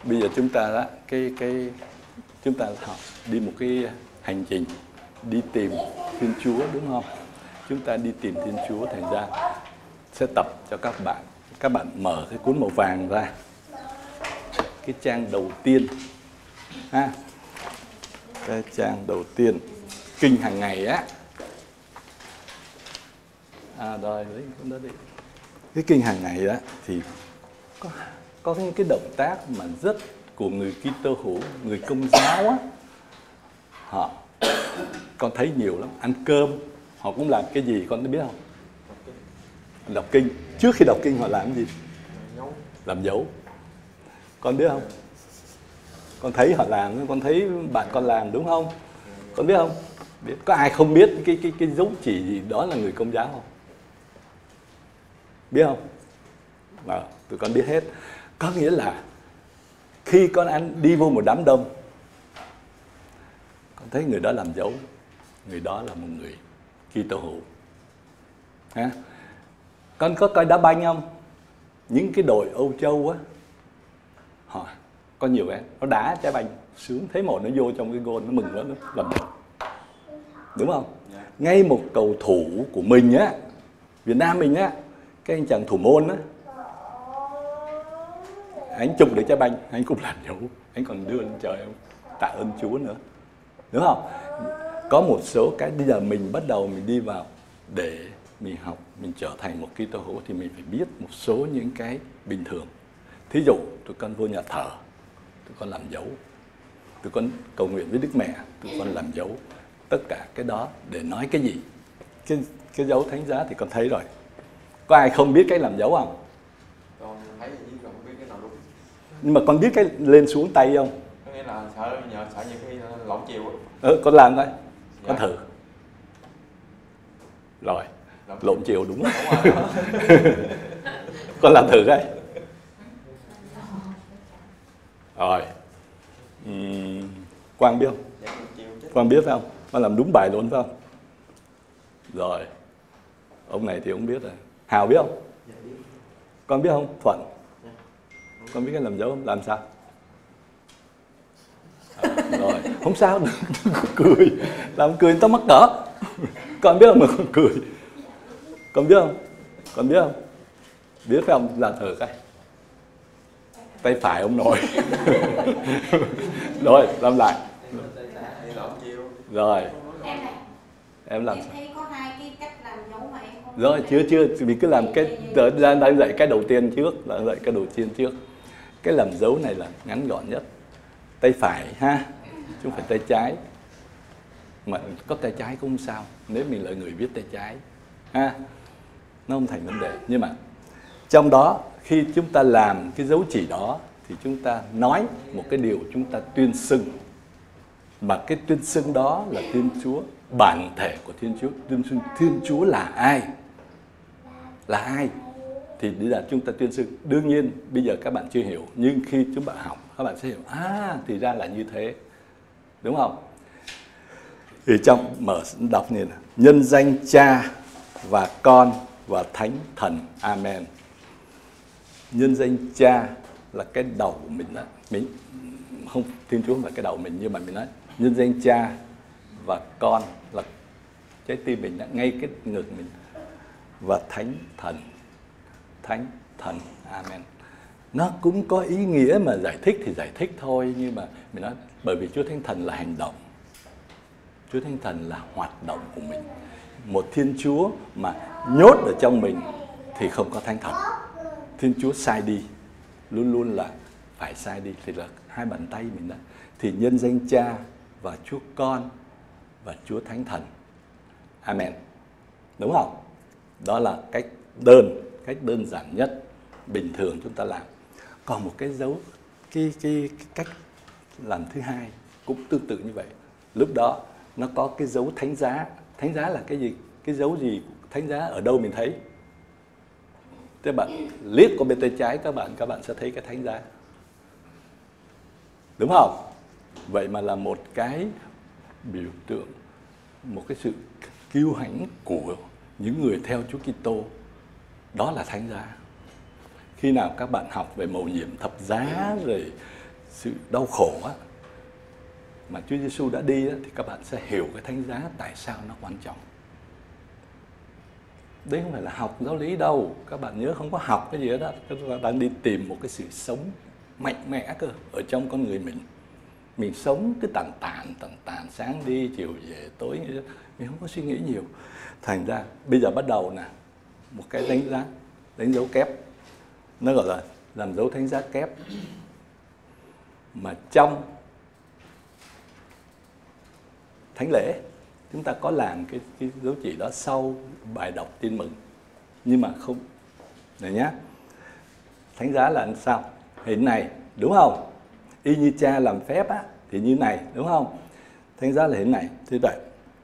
bây giờ chúng ta đã chúng ta học đi một cái hành trình đi tìm Thiên Chúa, đúng không? Chúng ta đi tìm Thiên Chúa, thành ra sẽ tập cho các bạn. Các bạn mở cái cuốn màu vàng ra, cái trang đầu tiên ha, cái trang đầu tiên kinh hàng ngày á. Rồi lấy cuốn đó đi. Cái kinh hàng ngày đó thì có những cái động tác mà rất của người Kitô hữu, người Công giáo á, họ con thấy nhiều lắm. Ăn cơm họ cũng làm cái gì con biết không? Đọc kinh. Trước khi đọc kinh họ làm cái gì? Làm dấu. Con biết không? Con thấy họ làm, con thấy bạn con làm, đúng không? Con biết không? Biết. Có ai không biết cái dấu chỉ gì đó là người Công giáo không? Biết không? Tụi con biết hết. Có nghĩa là khi con đi vô một đám đông, con thấy người đó làm dấu, người đó là một người Kitô hữu. Ha? Con có coi đá banh không? Những cái đội Âu Châu á, họ có nhiều em nó đá trái banh sướng, thấy một nó vô trong cái gôn nó mừng quá, nó làm dấu, đúng không? Ngay một cầu thủ của mình á, Việt Nam mình á, cái anh chàng thủ môn á, anh chụp được trái banh, anh cũng làm dấu, anh còn đưa lên trời ông tạ ơn Chúa nữa, đúng không? Có một số cái bây giờ mình bắt đầu mình đi vào để mình học, mình trở thành một Kitô hữu thì mình phải biết một số những cái bình thường. Thí dụ tụi con vô nhà thờ, tụi con làm dấu, tụi con cầu nguyện với Đức Mẹ, tụi con làm dấu. Tất cả cái đó để nói cái gì? Cái dấu thánh giá thì con thấy rồi. Có ai không biết cái làm dấu không? Con thấy nhưng không biết cái nào đúng. Nhưng mà con biết cái lên xuống tay không? Có nghĩa là sợ nhiều khi lộn chiều. Con làm thôi. Con Dạ. thử. Rồi, lộn chiều đúng rồi. Con làm thử đây. Rồi. Quang biết không? Dạ, Quang biết phải không? Con làm đúng bài luôn phải không? Rồi. Ông này thì ông biết rồi. Hào biết không? dạ, biết. Con biết không? Thuận. Dạ. Con biết cái làm dấu không? Làm sao? Rồi, không sao, đừng có cười. Làm cười người ta mắc cỡ. Con biết không mà con cười? Con biết không? Con biết không? Biết phải không? Làm thử cái. Tay phải ông nội. Rồi, làm lại. Rồi. Em làm sao? Em thấy có hai cái cách làm dấu mà em không. Rồi, chưa, mình cứ làm cái đang dạy cái đầu tiên trước, là dạy cái đầu tiên trước. Cái làm dấu này là ngắn gọn nhất. Tay phải ha, chứ không phải tay trái. Mà có tay trái cũng không sao, nếu mình là người viết tay trái ha, nó không thành vấn đề. Nhưng mà trong đó khi chúng ta làm cái dấu chỉ đó thì chúng ta nói một cái điều chúng ta tuyên xưng, mà cái tuyên xưng đó là Thiên Chúa, bản thể của Thiên Chúa. Tuyên xưng Thiên Chúa là ai? Là ai? Thì bây giờ chúng ta tuyên xưng. Đương nhiên bây giờ các bạn chưa hiểu, nhưng khi chúng bạn học các bạn sẽ hiểu, thì ra là như thế, đúng không? Thì trong mở đọc như là nhân danh Cha và Con và Thánh Thần, Amen. Nhân danh Cha là cái đầu của mình đó. Mình không, Thiên Chúa không phải cái đầu mình, nhưng mà mình nói nhân danh Cha và Con là trái tim mình đó, ngay cái ngực mình, và Thánh Thần. Thánh Thần, Amen. Nó cũng có ý nghĩa mà giải thích thì giải thích thôi, nhưng mà mình nói bởi vì Chúa Thánh Thần là hành động, Chúa Thánh Thần là hoạt động của mình. Một Thiên Chúa mà nhốt ở trong mình thì không có Thánh Thần. Thiên Chúa sai đi, luôn luôn là phải sai đi, thì là hai bàn tay mình đó. Thì nhân danh Cha và Chúa Con và Chúa Thánh Thần, Amen. Đúng không? Đó là cách đơn giản nhất, bình thường chúng ta làm. Còn một cái dấu, cái cách làm thứ hai cũng tương tự như vậy. Lúc đó nó có cái dấu thánh giá. Thánh giá là cái gì? Cái dấu gì? Thánh giá ở đâu mình thấy? Thế bạn liếc qua bên tay trái các bạn sẽ thấy cái thánh giá, đúng không? Vậy mà là một cái biểu tượng, một cái sự kiêu hãnh của những người theo Chúa Kitô. Đó là thánh giá. Khi nào các bạn học về mầu nhiệm thập giá rồi sự đau khổ á, mà Chúa Giêsu đã đi á, thì các bạn sẽ hiểu cái thánh giá tại sao nó quan trọng. Đấy không phải là học giáo lý đâu, các bạn nhớ, không có học cái gì đó, các bạn đang đi tìm một cái sự sống mạnh mẽ cơ ở trong con người mình. Mình sống cứ tàn tàn, sáng đi chiều về tối, mình không có suy nghĩ nhiều. Thành ra bây giờ bắt đầu nè, một cái đánh dấu kép, nó gọi là làm dấu thánh giá kép. Mà trong thánh lễ chúng ta có làm cái dấu chỉ đó sau bài đọc tin mừng, nhưng mà không này nhá. Thánh giá là sao? Hình này, đúng không? Y như Cha làm phép á thì như này, đúng không? Thánh giá là hình này. Thế vậy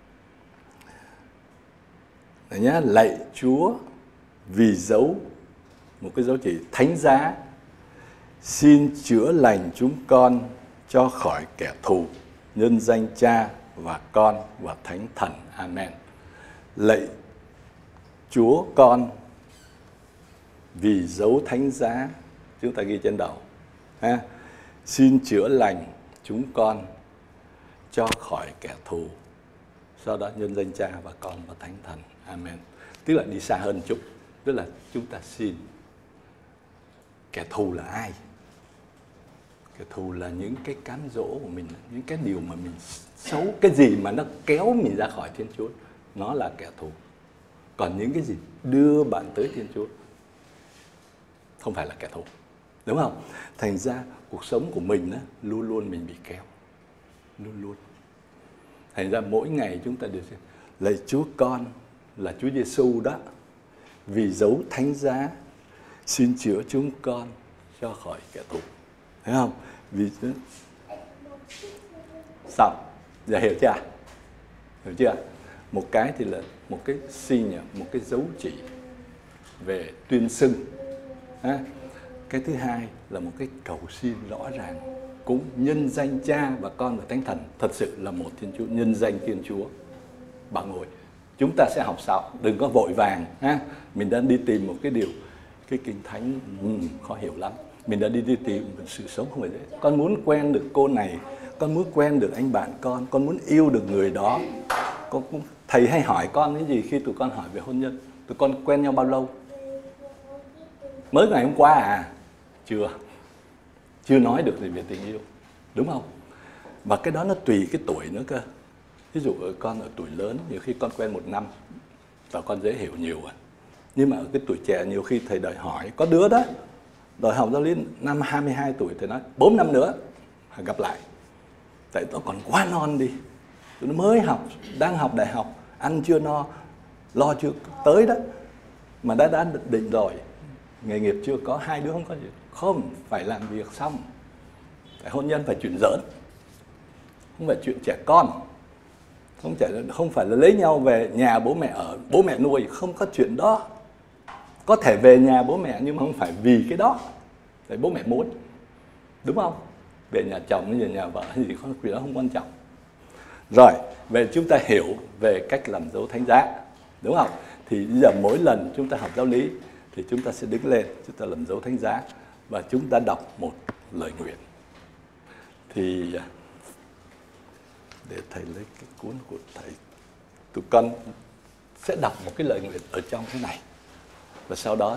này nhá, lạy Chúa vì dấu, một cái dấu chỉ thánh giá, xin chữa lành chúng con cho khỏi kẻ thù, nhân danh Cha và Con và Thánh Thần. Amen. Lạy Chúa con vì dấu thánh giá, chúng ta ghi trên đầu ha, xin chữa lành chúng con cho khỏi kẻ thù, sau đó nhân danh Cha và Con và Thánh Thần. Amen. Tức là đi xa hơn chút, tức là chúng ta xin. Kẻ thù là ai? Kẻ thù là những cái cám dỗ của mình, những cái điều mà mình xấu, cái gì mà nó kéo mình ra khỏi Thiên Chúa, nó là kẻ thù. Còn những cái gì đưa bạn tới Thiên Chúa không phải là kẻ thù, đúng không? Thành ra cuộc sống của mình á, luôn luôn mình bị kéo, luôn luôn. Thành ra mỗi ngày chúng ta đều lạy Chúa con là Chúa Giêsu đó, vì dấu thánh giá xin chữa chúng con cho khỏi kẻ thù, thấy không? Vì xong, giờ hiểu chưa? Hiểu chưa? Một cái thì là một cái sign, một cái dấu chỉ về tuyên xưng. Cái thứ hai là một cái cầu xin rõ ràng, cũng nhân danh Cha và Con và Thánh Thần, thật sự là một Thiên Chúa, nhân danh Thiên Chúa. Bạn ngồi, chúng ta sẽ học sau, đừng có vội vàng ha. Mình đang đi tìm một cái điều, cái kinh thánh khó hiểu lắm. Mình đã đi tìm một sự sống không phải dễ. Con muốn quen được cô này, con muốn quen được anh bạn con muốn yêu được người đó. Thầy hay hỏi con cái gì khi tụi con hỏi về hôn nhân? Tụi con quen nhau bao lâu? Mới ngày hôm qua à? Chưa nói được gì về tình yêu, đúng không? Và cái đó nó tùy cái tuổi nữa cơ. Ví dụ con ở tuổi lớn, nhiều khi con quen 1 năm và con dễ hiểu nhiều à. Nhưng mà ở cái tuổi trẻ nhiều khi thầy đòi hỏi, có đứa đó đòi học giáo lý năm 22 tuổi, thầy nói 4 năm nữa gặp lại. Tại nó còn quá non đi, nó mới học, đang học đại học, ăn chưa no, lo chưa tới đó, mà đã định rồi, nghề nghiệp chưa có, 2 đứa không có gì, không phải làm việc xong. Tại hôn nhân phải chuyện giỡn, không phải chuyện trẻ con, không phải là lấy nhau về nhà bố mẹ ở, bố mẹ nuôi, không có chuyện đó. Có thể về nhà bố mẹ nhưng mà không phải vì cái đó, tại bố mẹ muốn, đúng không? Về nhà chồng, về nhà vợ hay gì không, vì đó không quan trọng. Rồi, về chúng ta hiểu về cách làm dấu thánh giá, đúng không? Thì bây giờ mỗi lần chúng ta học giáo lý thì chúng ta sẽ đứng lên, chúng ta làm dấu thánh giá và chúng ta đọc một lời nguyện. Thì để thầy lấy cái cuốn của thầy, tụi con sẽ đọc một cái lời nguyện ở trong cái này, và sau đó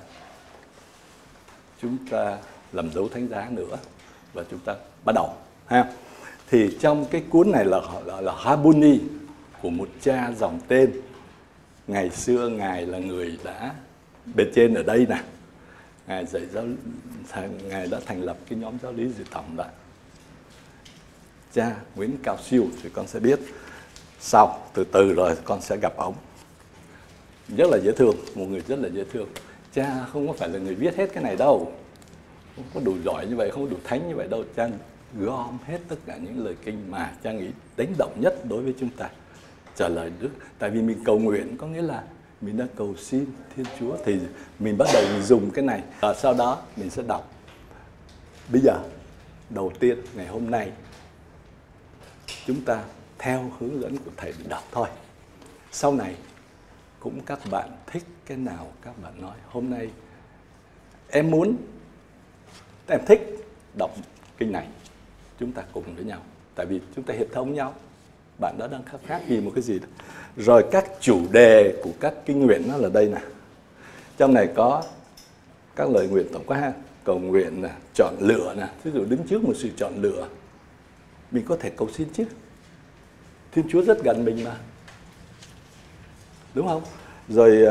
chúng ta làm dấu thánh giá nữa và chúng ta bắt đầu ha. Thì trong cái cuốn này là Habuni của một cha dòng tên. Ngày xưa ngài là người đã bề trên ở đây nè, ngài dạy ngài đã thành lập cái nhóm giáo lý dự tổng đó. Cha Nguyễn Cao Siêu thì con sẽ biết sau, từ từ rồi con sẽ gặp ông. Rất là dễ thương, một người rất là dễ thương. Cha không có phải là người viết hết cái này đâu, không có đủ giỏi như vậy, không có đủ thánh như vậy đâu. Cha gom hết tất cả những lời kinh mà cha nghĩ đánh động nhất đối với chúng ta, trả lời Đức. Tại vì mình cầu nguyện có nghĩa là mình đã cầu xin Thiên Chúa, thì mình bắt đầu mình dùng cái này, và sau đó mình sẽ đọc. Bây giờ đầu tiên ngày hôm nay chúng ta theo hướng dẫn của thầy để đọc thôi. Sau này cũng các bạn thích cái nào các bạn nói. Hôm nay em thích đọc kinh này, chúng ta cùng với nhau. Tại vì chúng ta hiệp thông nhau. Bạn đó đang khao khát gì một cái gì đó. Rồi các chủ đề của các kinh nguyện nó là đây nè. Trong này có các lời nguyện tổng quát ha. Cầu nguyện nè, chọn lựa nè. Ví dụ đứng trước một sự chọn lựa, mình có thể cầu xin chứ. Thiên Chúa rất gần mình mà, đúng không? Rồi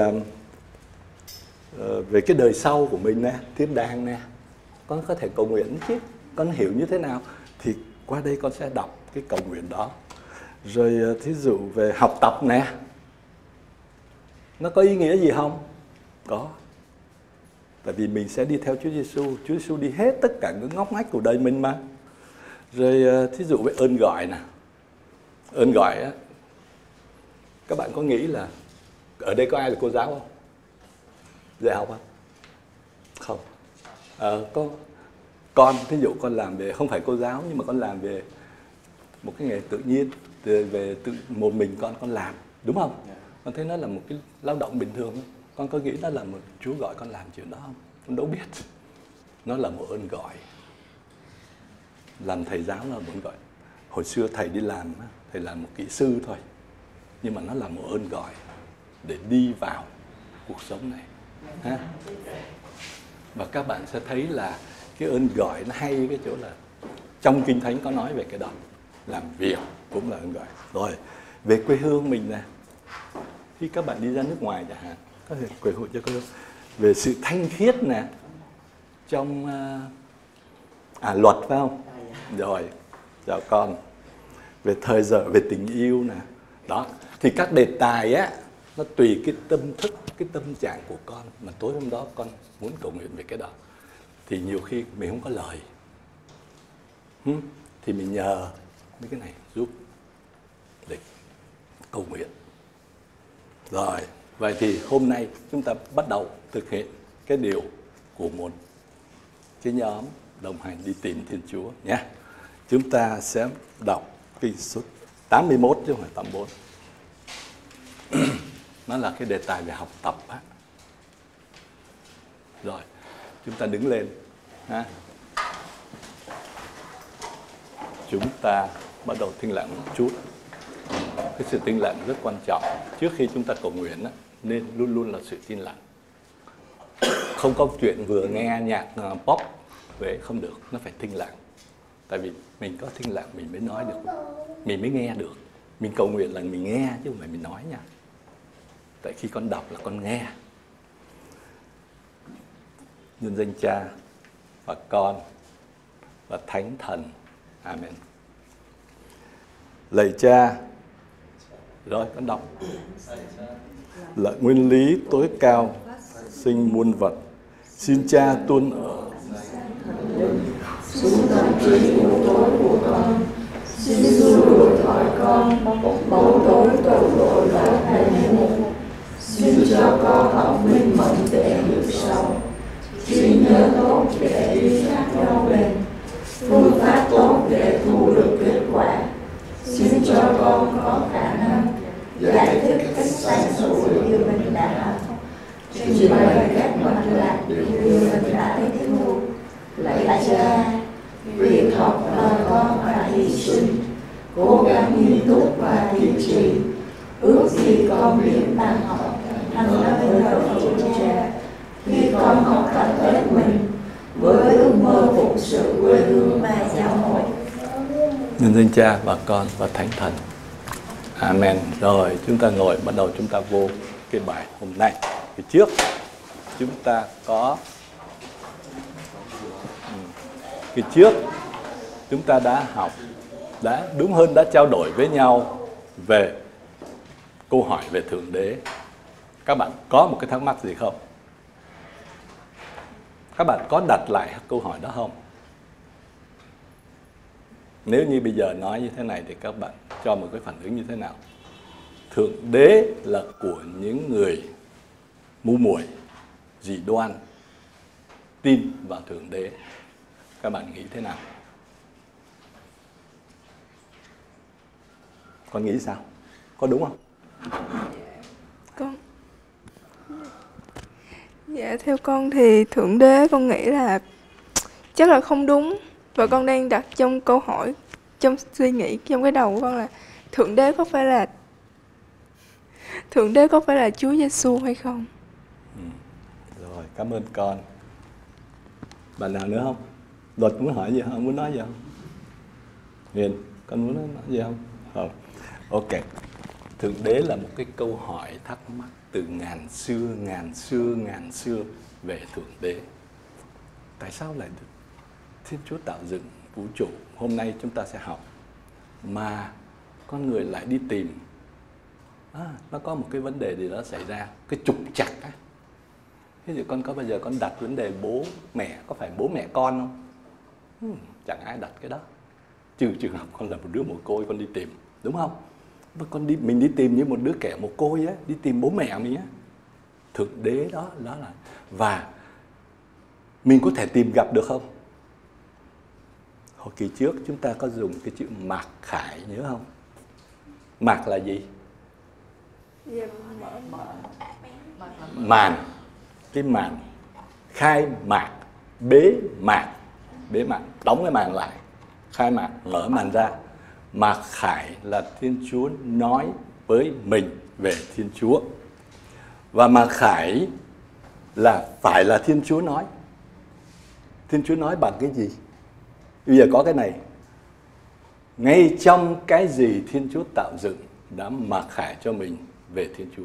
về cái đời sau của mình nè, thiên đàng nè, con có thể cầu nguyện chứ. Con hiểu như thế nào thì qua đây con sẽ đọc cái cầu nguyện đó. Rồi thí dụ về học tập nè, nó có ý nghĩa gì không? Có. Tại vì mình sẽ đi theo Chúa Giêsu, Chúa Giêsu đi hết tất cả những ngóc ngách của đời mình mà. Rồi thí dụ về ơn gọi nè. Ơn gọi á, các bạn có nghĩ là ở đây có ai là cô giáo không? Dạy học không? Không. Có con, thí dụ con làm về, không phải cô giáo nhưng mà con làm về một cái nghề tự nhiên, về tự một mình con làm, đúng không? Con thấy nó là một cái lao động bình thường. Con có nghĩ nó là một Chúa gọi con làm chuyện đó không? Con đâu biết. Nó là một ơn gọi. Làm thầy giáo là một ơn gọi. Hồi xưa thầy đi làm, thầy làm một kỹ sư thôi, nhưng mà nó là một ơn gọi để đi vào cuộc sống này ha. Và các bạn sẽ thấy là cái ơn gọi nó hay cái chỗ là trong Kinh Thánh có nói về cái đó. Làm việc cũng là ơn gọi. Rồi về quê hương mình nè, khi các bạn đi ra nước ngoài chẳng hạn, có thể quê hương cho quê hương. Về sự thanh khiết nè, trong luật phải không? Rồi chào con. Về thời giờ, về tình yêu nè. Đó, thì các đề tài á, nó tùy cái tâm thức, cái tâm trạng của con. Mà tối hôm đó con muốn cầu nguyện về cái đó, thì nhiều khi mình không có lời, thì mình nhờ mấy cái này giúp để cầu nguyện. Rồi, vậy thì hôm nay chúng ta bắt đầu thực hiện cái điều của một cái nhóm đồng hành đi tìm Thiên Chúa nhé. Chúng ta sẽ đọc Kinh số 81 chứ không phải 84. Nó là cái đề tài về học tập á. Rồi, chúng ta đứng lên ha. Chúng ta bắt đầu thinh lặng một chút. Cái sự tĩnh lặng rất quan trọng. Trước khi chúng ta cầu nguyện á, nên luôn luôn là sự tĩnh lặng. Không có chuyện vừa nghe nhạc pop về không được, nó phải tĩnh lặng. Tại vì mình có tĩnh lặng mình mới nói được, mình mới nghe được. Mình cầu nguyện là mình nghe chứ không phải mình nói nha. Tại khi con đọc là con nghe. Nhân danh Cha và Con và Thánh Thần. Amen. Lạy Cha. Rồi con đọc. Là nguyên lý tối cao sinh muôn vật, xin Cha tuôn ở xuống tâm trí u tối của con, xin xua đuổi khỏi con bóng tối tội lỗi và thầy mù. Xin cho con học minh mẫn để hiểu sâu, xin nhớ tốt để đi sát nhau bền, phương pháp tốt để thu được kết quả. Xin cho con có khả năng giải thích cách sáng suốt như mình đã học, trình bày cách mạch lạc như mình đã tiếp thu. Lạy Cha, việc học mà con phải hy sinh, cố gắng nghiêm túc và kiên trì. Ước gì con biến bạn học thành nơi đầu của Cha, khi con học tập hết mình với ước mơ phụng sự quê hương và giáo hội. Nhân danh Cha và Con và Thánh Thần. Amen. Rồi chúng ta ngồi, bắt đầu chúng ta vô cái bài hôm nay. Phía trước chúng ta có Kỳ trước chúng ta đã học, đúng hơn đã trao đổi với nhau về câu hỏi về Thượng Đế. Các bạn có một cái thắc mắc gì không? Các bạn có đặt lại câu hỏi đó không? Nếu như bây giờ nói như thế này thì các bạn cho một cái phản ứng như thế nào? Thượng Đế là của những người mù muội, dị đoan, tin vào Thượng Đế. Các bạn nghĩ thế nào? Con nghĩ sao? Có đúng không? Dạ theo con thì Thượng Đế con nghĩ là chắc là không đúng. Và con đang đặt trong câu hỏi, trong suy nghĩ, trong cái đầu của con là Thượng Đế có phải là Chúa Giêsu hay không? Rồi, cảm ơn con. Bạn nào nữa không? Luật muốn hỏi gì không? Muốn nói gì không? Huyền, con muốn nói gì không? Không. Ok. Thượng Đế là một cái câu hỏi thắc mắc từ ngàn xưa về Thượng Đế. Tại sao lại được Thiên Chúa tạo dựng vũ trụ? Hôm nay chúng ta sẽ học. Mà con người lại đi tìm. Nó có một cái vấn đề gì đó xảy ra, cái trục trặc á. Thế thì con có bao giờ con đặt vấn đề bố mẹ, có phải bố mẹ con không? Chẳng ai đặt cái đó. Trừ trường hợp con là một đứa mồ côi, con đi tìm, đúng không? Mình đi tìm như một đứa kẻ mồ côi á, đi tìm bố mẹ mình á. Thượng Đế đó là. Và mình có thể tìm gặp được không? Hồi kỳ trước chúng ta có dùng cái chữ mạc khải, nhớ không? Mạc là gì? Màn. Cái màn. Khai mạc. Bế mạc. Đóng cái màn lại. Khai mạc, mở màn ra. Mạc khải là Thiên Chúa nói với mình về Thiên Chúa. Và mạc khải là phải là Thiên Chúa nói. Thiên Chúa nói bằng cái gì? Bây giờ có cái này. Ngay trong cái gì Thiên Chúa tạo dựng đã mặc khải cho mình về Thiên Chúa.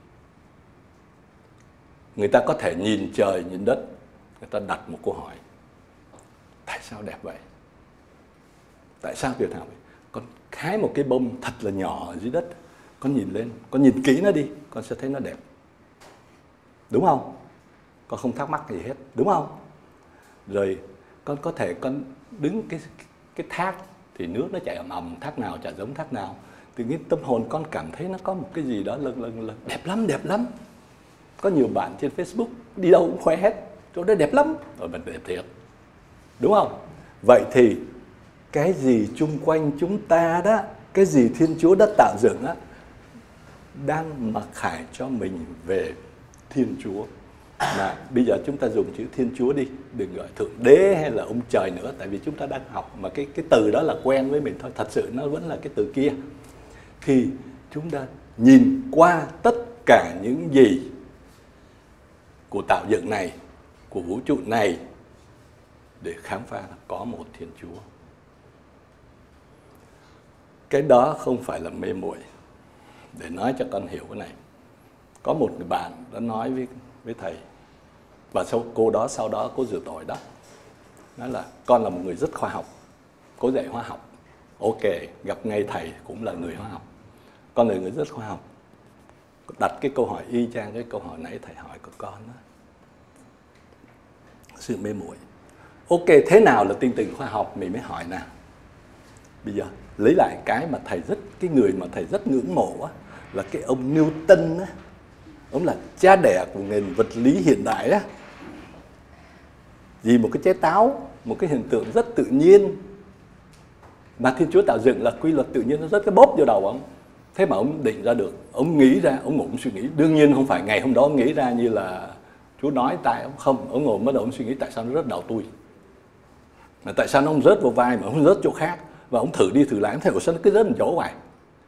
Người ta có thể nhìn trời, nhìn đất, người ta đặt một câu hỏi. Tại sao đẹp vậy? Tại sao tuyệt hảo vậy? Con hái một cái bông thật là nhỏ ở dưới đất, con nhìn lên, con nhìn kỹ nó đi, con sẽ thấy nó đẹp. Đúng không? Con không thắc mắc gì hết, đúng không? Rồi con có thể con đứng cái thác thì nước nó chảy ầm, thác nào chả giống thác nào. Tự nhiên tâm hồn con cảm thấy nó có một cái gì đó lần đẹp lắm. Có nhiều bạn trên Facebook đi đâu cũng khoe hết, chỗ đó đẹp lắm, rồi mình đẹp thiệt, đúng không? Vậy thì cái gì chung quanh chúng ta đó, cái gì Thiên Chúa đã tạo dựng á, đang mặc khải cho mình về Thiên Chúa. Mà bây giờ chúng ta dùng chữ Thiên Chúa đi, đừng gọi Thượng Đế hay là ông trời nữa, tại vì chúng ta đang học mà cái từ đó là quen với mình thôi, thật sự nó vẫn là cái từ kia. Thì chúng ta nhìn qua tất cả những gì của tạo dựng này, của vũ trụ này, để khám phá là có một Thiên Chúa. Cái đó không phải là mê muội. Để nói cho con hiểu cái này, có một người bạn đã nói với thầy, và sau đó cô rửa tội đó, nói là con là một người rất khoa học, cô dạy hóa học. Ok, gặp ngay thầy cũng là người hóa học, con là người rất khoa học. Đặt cái câu hỏi y chang cái câu hỏi nãy thầy hỏi của con đó. Sự mê muội. Ok, thế nào là tin tưởng khoa học mình mới hỏi nào. Bây giờ lấy lại cái mà cái người mà thầy rất ngưỡng mộ á, là cái ông Newton á. Ông là cha đẻ của nền vật lý hiện đại á. Vì một cái trái táo, một cái hiện tượng rất tự nhiên mà Thiên Chúa tạo dựng là quy luật tự nhiên, nó rất cái bóp vô đầu ông. Thế mà ông định ra được, ông nghĩ ra, ông ngồi suy nghĩ. Đương nhiên không phải ngày hôm đó ông nghĩ ra như là Chúa nói tại ông không. Ông ngồi bắt đầu ông suy nghĩ tại sao nó rớt đầu tôi, mà tại sao nó không rớt vào vai mà không rớt chỗ khác. Và ông thử đi thử lại, ông thấy sao nó cứ rớt một chỗ vậy.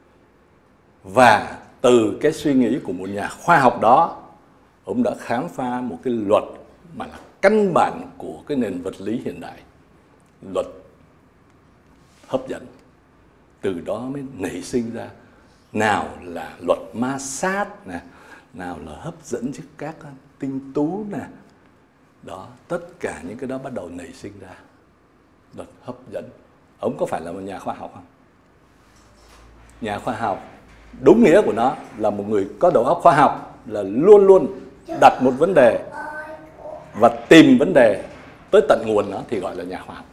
Và từ cái suy nghĩ của một nhà khoa học đó, ông đã khám phá một cái luật mà là căn bản của cái nền vật lý hiện đại, luật hấp dẫn. Từ đó mới nảy sinh ra nào là luật ma sát nè, nào là hấp dẫn chứ các tinh tú nè. Đó, tất cả những cái đó bắt đầu nảy sinh ra luật hấp dẫn. Ông có phải là một nhà khoa học không? Nhà khoa học đúng nghĩa của nó là một người có đầu óc khoa học, là luôn luôn đặt một vấn đề và tìm vấn đề tới tận nguồn nó thì gọi là nhà khoa học.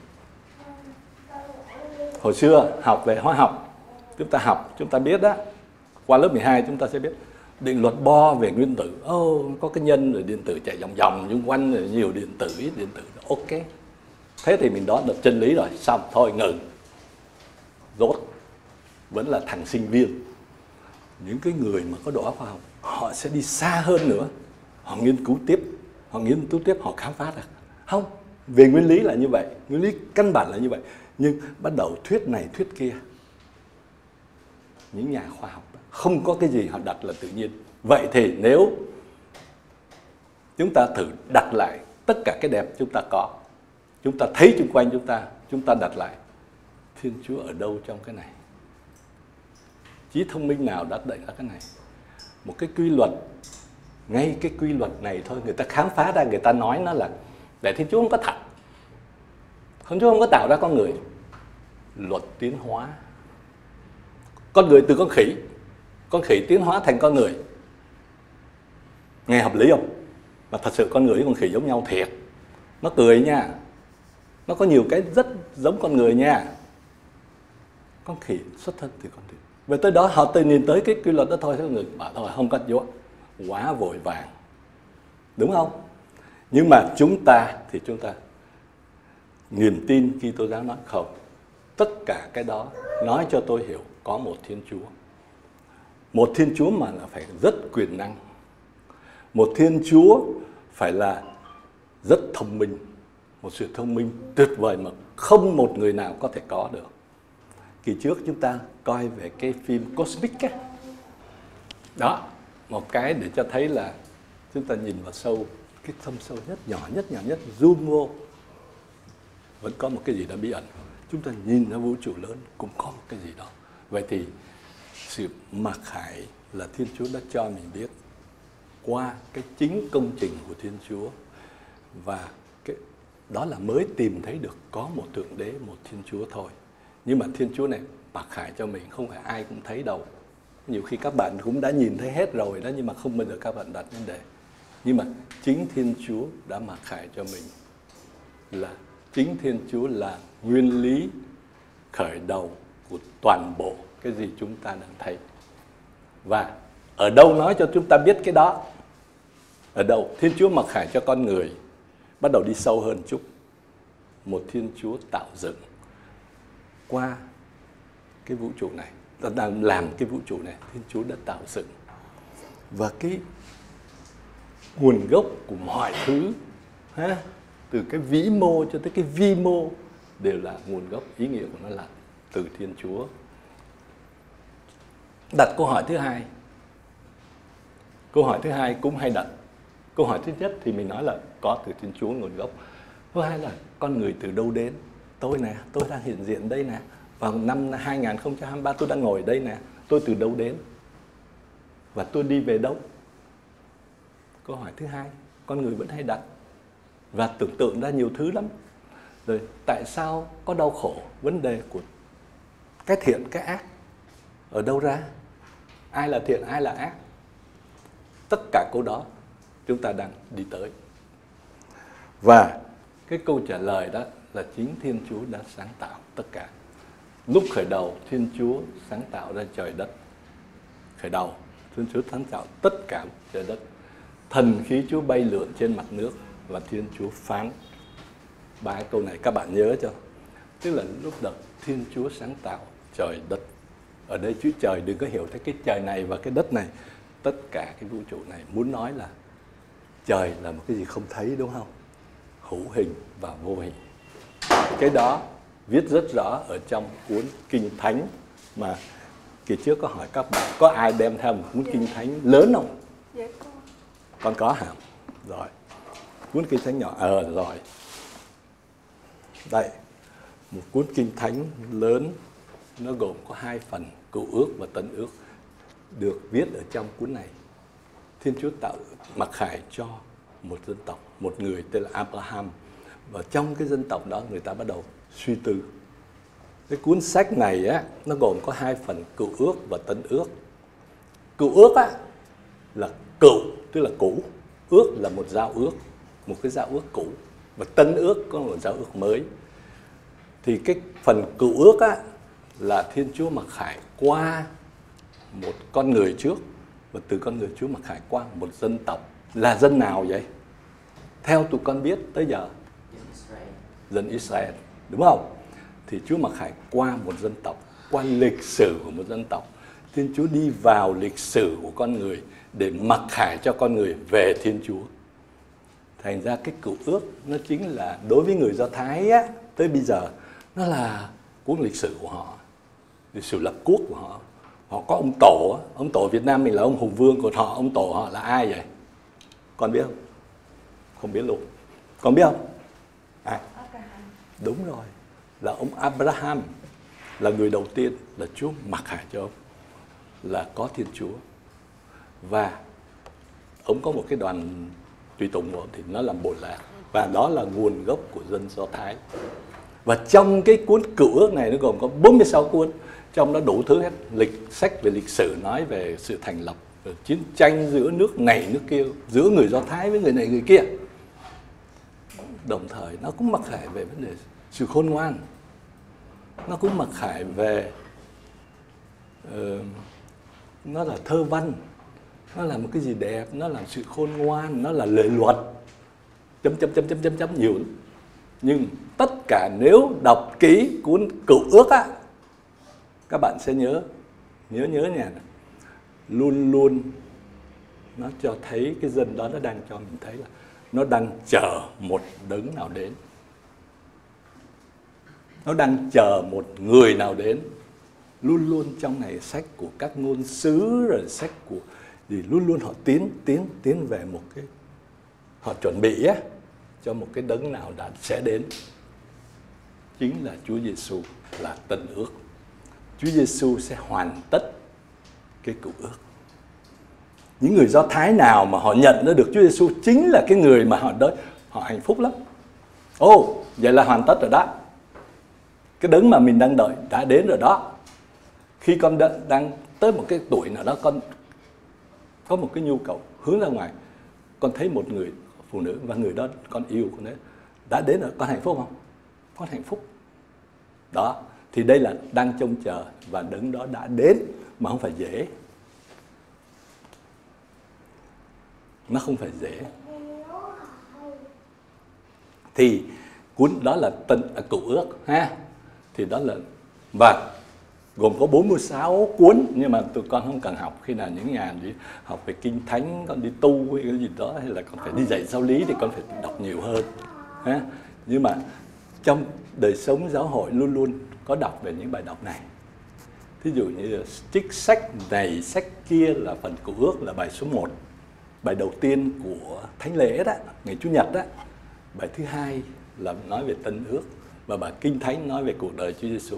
Hồi xưa học về hóa học, chúng ta biết đó, qua lớp 12 chúng ta sẽ biết định luật Bohr về nguyên tử. Có cái nhân rồi điện tử chạy vòng vòng xung quanh, rồi nhiều điện tử, ít điện tử. Ok, thế thì mình đoán được chân lý rồi, xong thôi ngừng. Rốt, vẫn là thằng sinh viên. Những cái người mà có đầu óc khoa học, họ sẽ đi xa hơn nữa. Họ nghiên cứu tiếp, họ khám phá được. Không, Về nguyên lý là như vậy, nguyên lý căn bản là như vậy. Nhưng bắt đầu thuyết này thuyết kia, những nhà khoa học không có cái gì họ đặt là tự nhiên. Vậy thì nếu chúng ta thử đặt lại tất cả cái đẹp chúng ta có, chúng ta thấy xung quanh chúng ta đặt lại Thiên Chúa ở đâu trong cái này? Trí thông minh nào đã đẩy ra cái này? Một cái quy luật, ngay cái quy luật này thôi người ta khám phá ra, người ta nói nó là để Thiên Chúa không có thật, Thiên Chúa không có tạo ra con người. Luật tiến hóa, con người từ con khỉ tiến hóa thành con người, nghe hợp lý không? Mà thật sự con người với con khỉ giống nhau thiệt, nó cười nha, nó có nhiều cái rất giống con người nha. Con khỉ xuất thân từ con khỉ. Về tới đó họ nhìn tới cái quy luật đó thôi, người bảo thôi không có Chúa, quá vội vàng, đúng không? Nhưng mà chúng ta niềm tin khi Kitô giáo nói không, tất cả cái đó nói cho tôi hiểu có một Thiên Chúa. Một Thiên Chúa mà là phải rất quyền năng. Một Thiên Chúa phải là rất thông minh, một sự thông minh tuyệt vời mà không một người nào có thể có được. Kỳ trước chúng ta coi về cái phim Cosmic á. Đó, một cái để cho thấy là chúng ta nhìn vào sâu, cái thâm sâu nhất, nhỏ nhất, zoom vô, vẫn có một cái gì đó bí ẩn. Chúng ta nhìn ra vũ trụ lớn cũng có một cái gì đó. Vậy thì sự mặc khải là Thiên Chúa đã cho mình biết qua cái chính công trình của Thiên Chúa, và cái đó là mới tìm thấy được có một Thượng Đế, một Thiên Chúa thôi. Nhưng mà Thiên Chúa này mặc khải cho mình không phải ai cũng thấy đâu. Nhiều khi các bạn cũng đã nhìn thấy hết rồi đó, nhưng mà không bao giờ các bạn đặt vấn đề. Nhưng mà chính Thiên Chúa đã mặc khải cho mình, là chính Thiên Chúa là nguyên lý khởi đầu của toàn bộ cái gì chúng ta đang thấy. Và ở đâu nói cho chúng ta biết cái đó? Ở đâu? Thiên Chúa mặc khải cho con người bắt đầu đi sâu hơn chút. Một Thiên Chúa tạo dựng qua cái vũ trụ này, đang làm cái vũ trụ này, Thiên Chúa đã tạo dựng. Và cái nguồn gốc của mọi thứ, từ cái vĩ mô cho tới cái vi mô, đều là nguồn gốc, ý nghĩa của nó là từ Thiên Chúa. Đặt câu hỏi thứ hai. Câu hỏi thứ hai cũng hay đặt. Câu hỏi thứ nhất thì mình nói là có từ Thiên Chúa nguồn gốc. Thứ hai là con người từ đâu đến? Tôi nè, tôi đang hiện diện đây nè. Vào năm 2023 tôi đang ngồi đây nè. Tôi từ đâu đến? Và tôi đi về đâu? Câu hỏi thứ hai, con người vẫn hay đặt. Và tưởng tượng ra nhiều thứ lắm. Rồi tại sao có đau khổ? Vấn đề của cái thiện, cái ác ở đâu ra? Ai là thiện, ai là ác? Tất cả câu đó chúng ta đang đi tới. Và cái câu trả lời đó là chính Thiên Chúa đã sáng tạo tất cả. Lúc khởi đầu, Thiên Chúa sáng tạo ra trời đất. Khởi đầu, Thiên Chúa sáng tạo tất cả trời đất. Thần khí Chúa bay lượn trên mặt nước và Thiên Chúa phán. Ba câu này các bạn nhớ cho. Tức là lúc đầu Thiên Chúa sáng tạo trời đất. Ở đây chữ trời đừng có hiểu thấy cái trời này và cái đất này. Tất cả cái vũ trụ này muốn nói là trời là một cái gì không thấy, đúng không? Hữu hình và vô hình. Cái đó viết rất rõ ở trong cuốn Kinh Thánh, mà kỳ trước có hỏi các bạn có ai đem theo một cuốn Kinh Thánh lớn không? Dạ Con có hả? Rồi. Cuốn Kinh Thánh nhỏ rồi. Đây, một cuốn Kinh Thánh lớn, nó gồm có 2 phần, Cựu Ước và Tân Ước, được viết ở trong cuốn này. Thiên Chúa tạo mặc khải cho một dân tộc, một người tên là Abraham. Và trong cái dân tộc đó người ta bắt đầu suy tư. Cái cuốn sách này á, nó gồm có 2 phần, Cựu Ước và Tân Ước. Cựu Ước á, là cựu, tức là cũ. Ước là một giao ước, một cái giao ước cũ. Và Tân Ước có một giao ước mới. Thì cái phần Cựu Ước á, là Thiên Chúa mặc khải qua một con người trước, và từ con người Chúa mặc khải qua một dân tộc. Là dân nào vậy? Theo tụi con biết tới giờ, dân Israel, đúng không? Thì Chúa mặc khải qua một dân tộc, qua lịch sử của một dân tộc. Thiên Chúa đi vào lịch sử của con người để mặc khải cho con người về Thiên Chúa. Thành ra cái Cựu Ước nó chính là đối với người Do Thái á, tới bây giờ nó là cuốn lịch sử của họ, lịch sử lập quốc của họ. Họ có ông tổ, ông tổ Việt Nam mình là ông Hùng Vương của họ, ông tổ họ là ai vậy? Con biết không? Không biết luôn. Con biết không? À, đúng rồi, là ông Abraham, là người đầu tiên là Chúa mặc khải cho ông, là có Thiên Chúa. Và ông có một cái đoàn tùy tùng của ông thì nó làm bộ lạc, và đó là nguồn gốc của dân Do Thái. Và trong cái cuốn Cựu Ước này nó gồm có 46 cuốn, trong đó đủ thứ hết, sách về lịch sử nói về sự thành lập, chiến tranh giữa nước này nước kia, giữa người Do Thái với người này người kia. Đồng thời nó cũng mặc khải về vấn đề sự khôn ngoan, nó cũng mặc khải về nó là thơ văn, nó là một cái gì đẹp, nó là sự khôn ngoan, nó là lệ luật, chấm nhiều lắm. Nhưng tất cả nếu đọc kỹ cuốn Cựu Ước á, các bạn sẽ nhớ nha, luôn luôn nó cho thấy cái dân đó nó đang cho mình thấy là nó đang chờ một đấng nào đến, nó đang chờ một người nào đến. Luôn luôn trong này sách của các ngôn sứ rồi sách của gì, luôn luôn họ tiến về một cái, họ chuẩn bị á cho một cái đấng nào đã sẽ đến, chính là Chúa Giêsu, là Tân Ước. Chúa Giêsu sẽ hoàn tất cái Cựu Ước. Những người Do Thái nào mà họ nhận ra được Chúa Giêsu chính là cái người mà họ hạnh phúc lắm. Ồ, vậy là hoàn tất rồi đó. Cái đấng mà mình đang đợi đã đến rồi đó. Khi con đang tới một cái tuổi nào đó, con có một cái nhu cầu hướng ra ngoài, con thấy một người phụ nữ và người đó con yêu, con ấy đã đến rồi, con hạnh phúc không? Con hạnh phúc. Đó, thì đây là đang trông chờ, và đấng đó đã đến mà không phải dễ. Nó không phải dễ. Thì cuốn đó là Cựu Ước ha. Thì đó là, và gồm có 46 cuốn, nhưng mà tụi con không cần học. Khi nào những nhà đi học về kinh thánh, con đi tu hay cái gì đó, hay là con phải đi dạy giáo lý thì con phải đọc nhiều hơn ha. Nhưng mà trong đời sống giáo hội luôn luôn có đọc về những bài đọc này. Thí dụ như trích sách này sách kia là phần Cựu Ước là bài số 1, bài đầu tiên của thánh lễ đó, ngày Chủ nhật đó. Bài thứ hai là nói về Tân Ước, và bài kinh thánh nói về cuộc đời Chúa Giêsu.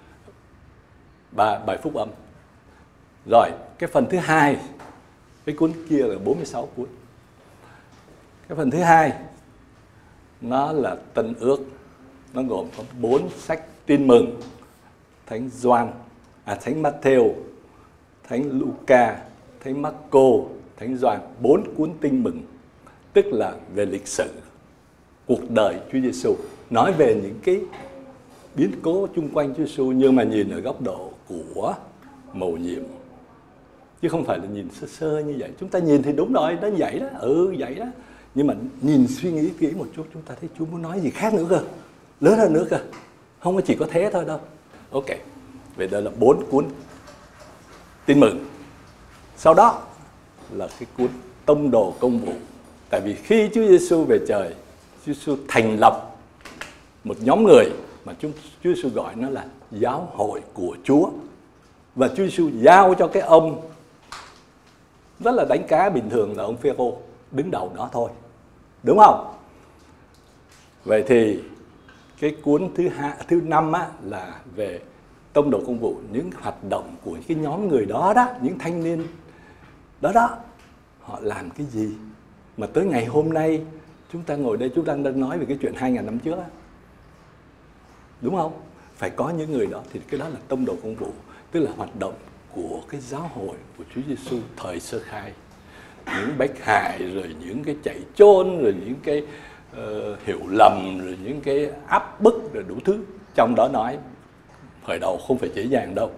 Bài phúc âm. Rồi, cái phần thứ hai, cái cuốn kia là 46 cuốn. Cái phần thứ hai nó là Tân Ước. Nó gồm có 4 sách tin mừng: Thánh Gioan, Thánh Matthew, Thánh Luca, Thánh Marco, Thánh Gioan, 4 cuốn tin mừng, tức là về lịch sử cuộc đời Chúa Giêsu, nói về những cái biến cố chung quanh Chúa Giêsu, nhưng mà nhìn ở góc độ của mầu nhiệm, chứ không phải là nhìn sơ sơ như vậy. Chúng ta nhìn thì đúng rồi, nó vậy đó, vậy đó, nhưng mà nhìn suy nghĩ kỹ một chút, chúng ta thấy Chúa muốn nói gì khác nữa cơ, lớn hơn nữa cơ, không có chỉ có thế thôi đâu. Ok, vậy đó là 4 cuốn tin mừng. Sau đó là cái cuốn Tông đồ công vụ. Tại vì khi Chúa Giêsu về trời, Chúa Giêsu thành lập một nhóm người mà Chúa Giêsu gọi nó là giáo hội của Chúa. Và Chúa Giêsu giao cho cái ông rất là đánh cá bình thường là ông Phêrô đứng đầu đó thôi. Đúng không? Vậy thì cái cuốn thứ 5 á, là về tông đồ công vụ, những hoạt động của cái nhóm người đó đó, những thanh niên đó, họ làm cái gì mà tới ngày hôm nay chúng ta ngồi đây, chúng ta đang nói về cái chuyện 2000 năm trước á. Đúng không? Phải có những người đó, thì cái đó là tông đồ công vụ, tức là hoạt động của cái giáo hội của Chúa Giêsu thời sơ khai. Những bách hại, rồi những cái chạy chôn, rồi những cái hiểu lầm, rồi những cái áp bức, rồi đủ thứ. Trong đó nói khởi đầu không phải dễ dàng đâu.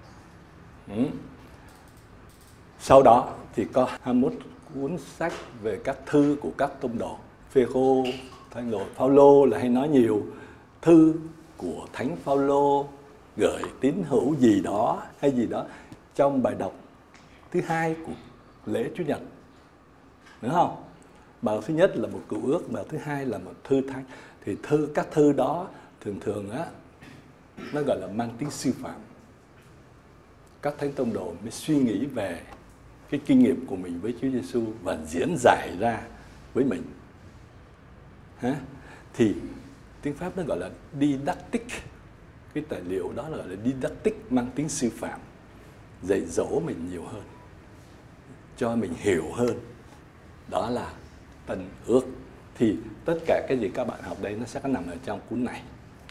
Sau đó thì có 21 cuốn sách về các thư của các tông đồ. Phêrô, Thánh đồ Phaolô là hay nói nhiều thư của Thánh Phaolô gửi tín hữu gì đó hay gì đó trong bài đọc thứ 2 của lễ Chủ nhật, đúng không? Bào thứ nhất là một cựu ước, bào thứ hai là một thư thánh. Thì các thư đó thường thường á, nó gọi là mang tính sư phạm. Các thánh tông đồ mới suy nghĩ về cái kinh nghiệm của mình với Chúa Giêsu và diễn giải ra với mình. Thì tiếng Pháp nó gọi là didactic. Cái tài liệu đó là gọi là didactic, mang tính sư phạm, dạy dỗ mình nhiều hơn, cho mình hiểu hơn. Đó là Tân Ước. Thì tất cả cái gì các bạn học đây nó sẽ có nằm ở trong cuốn này.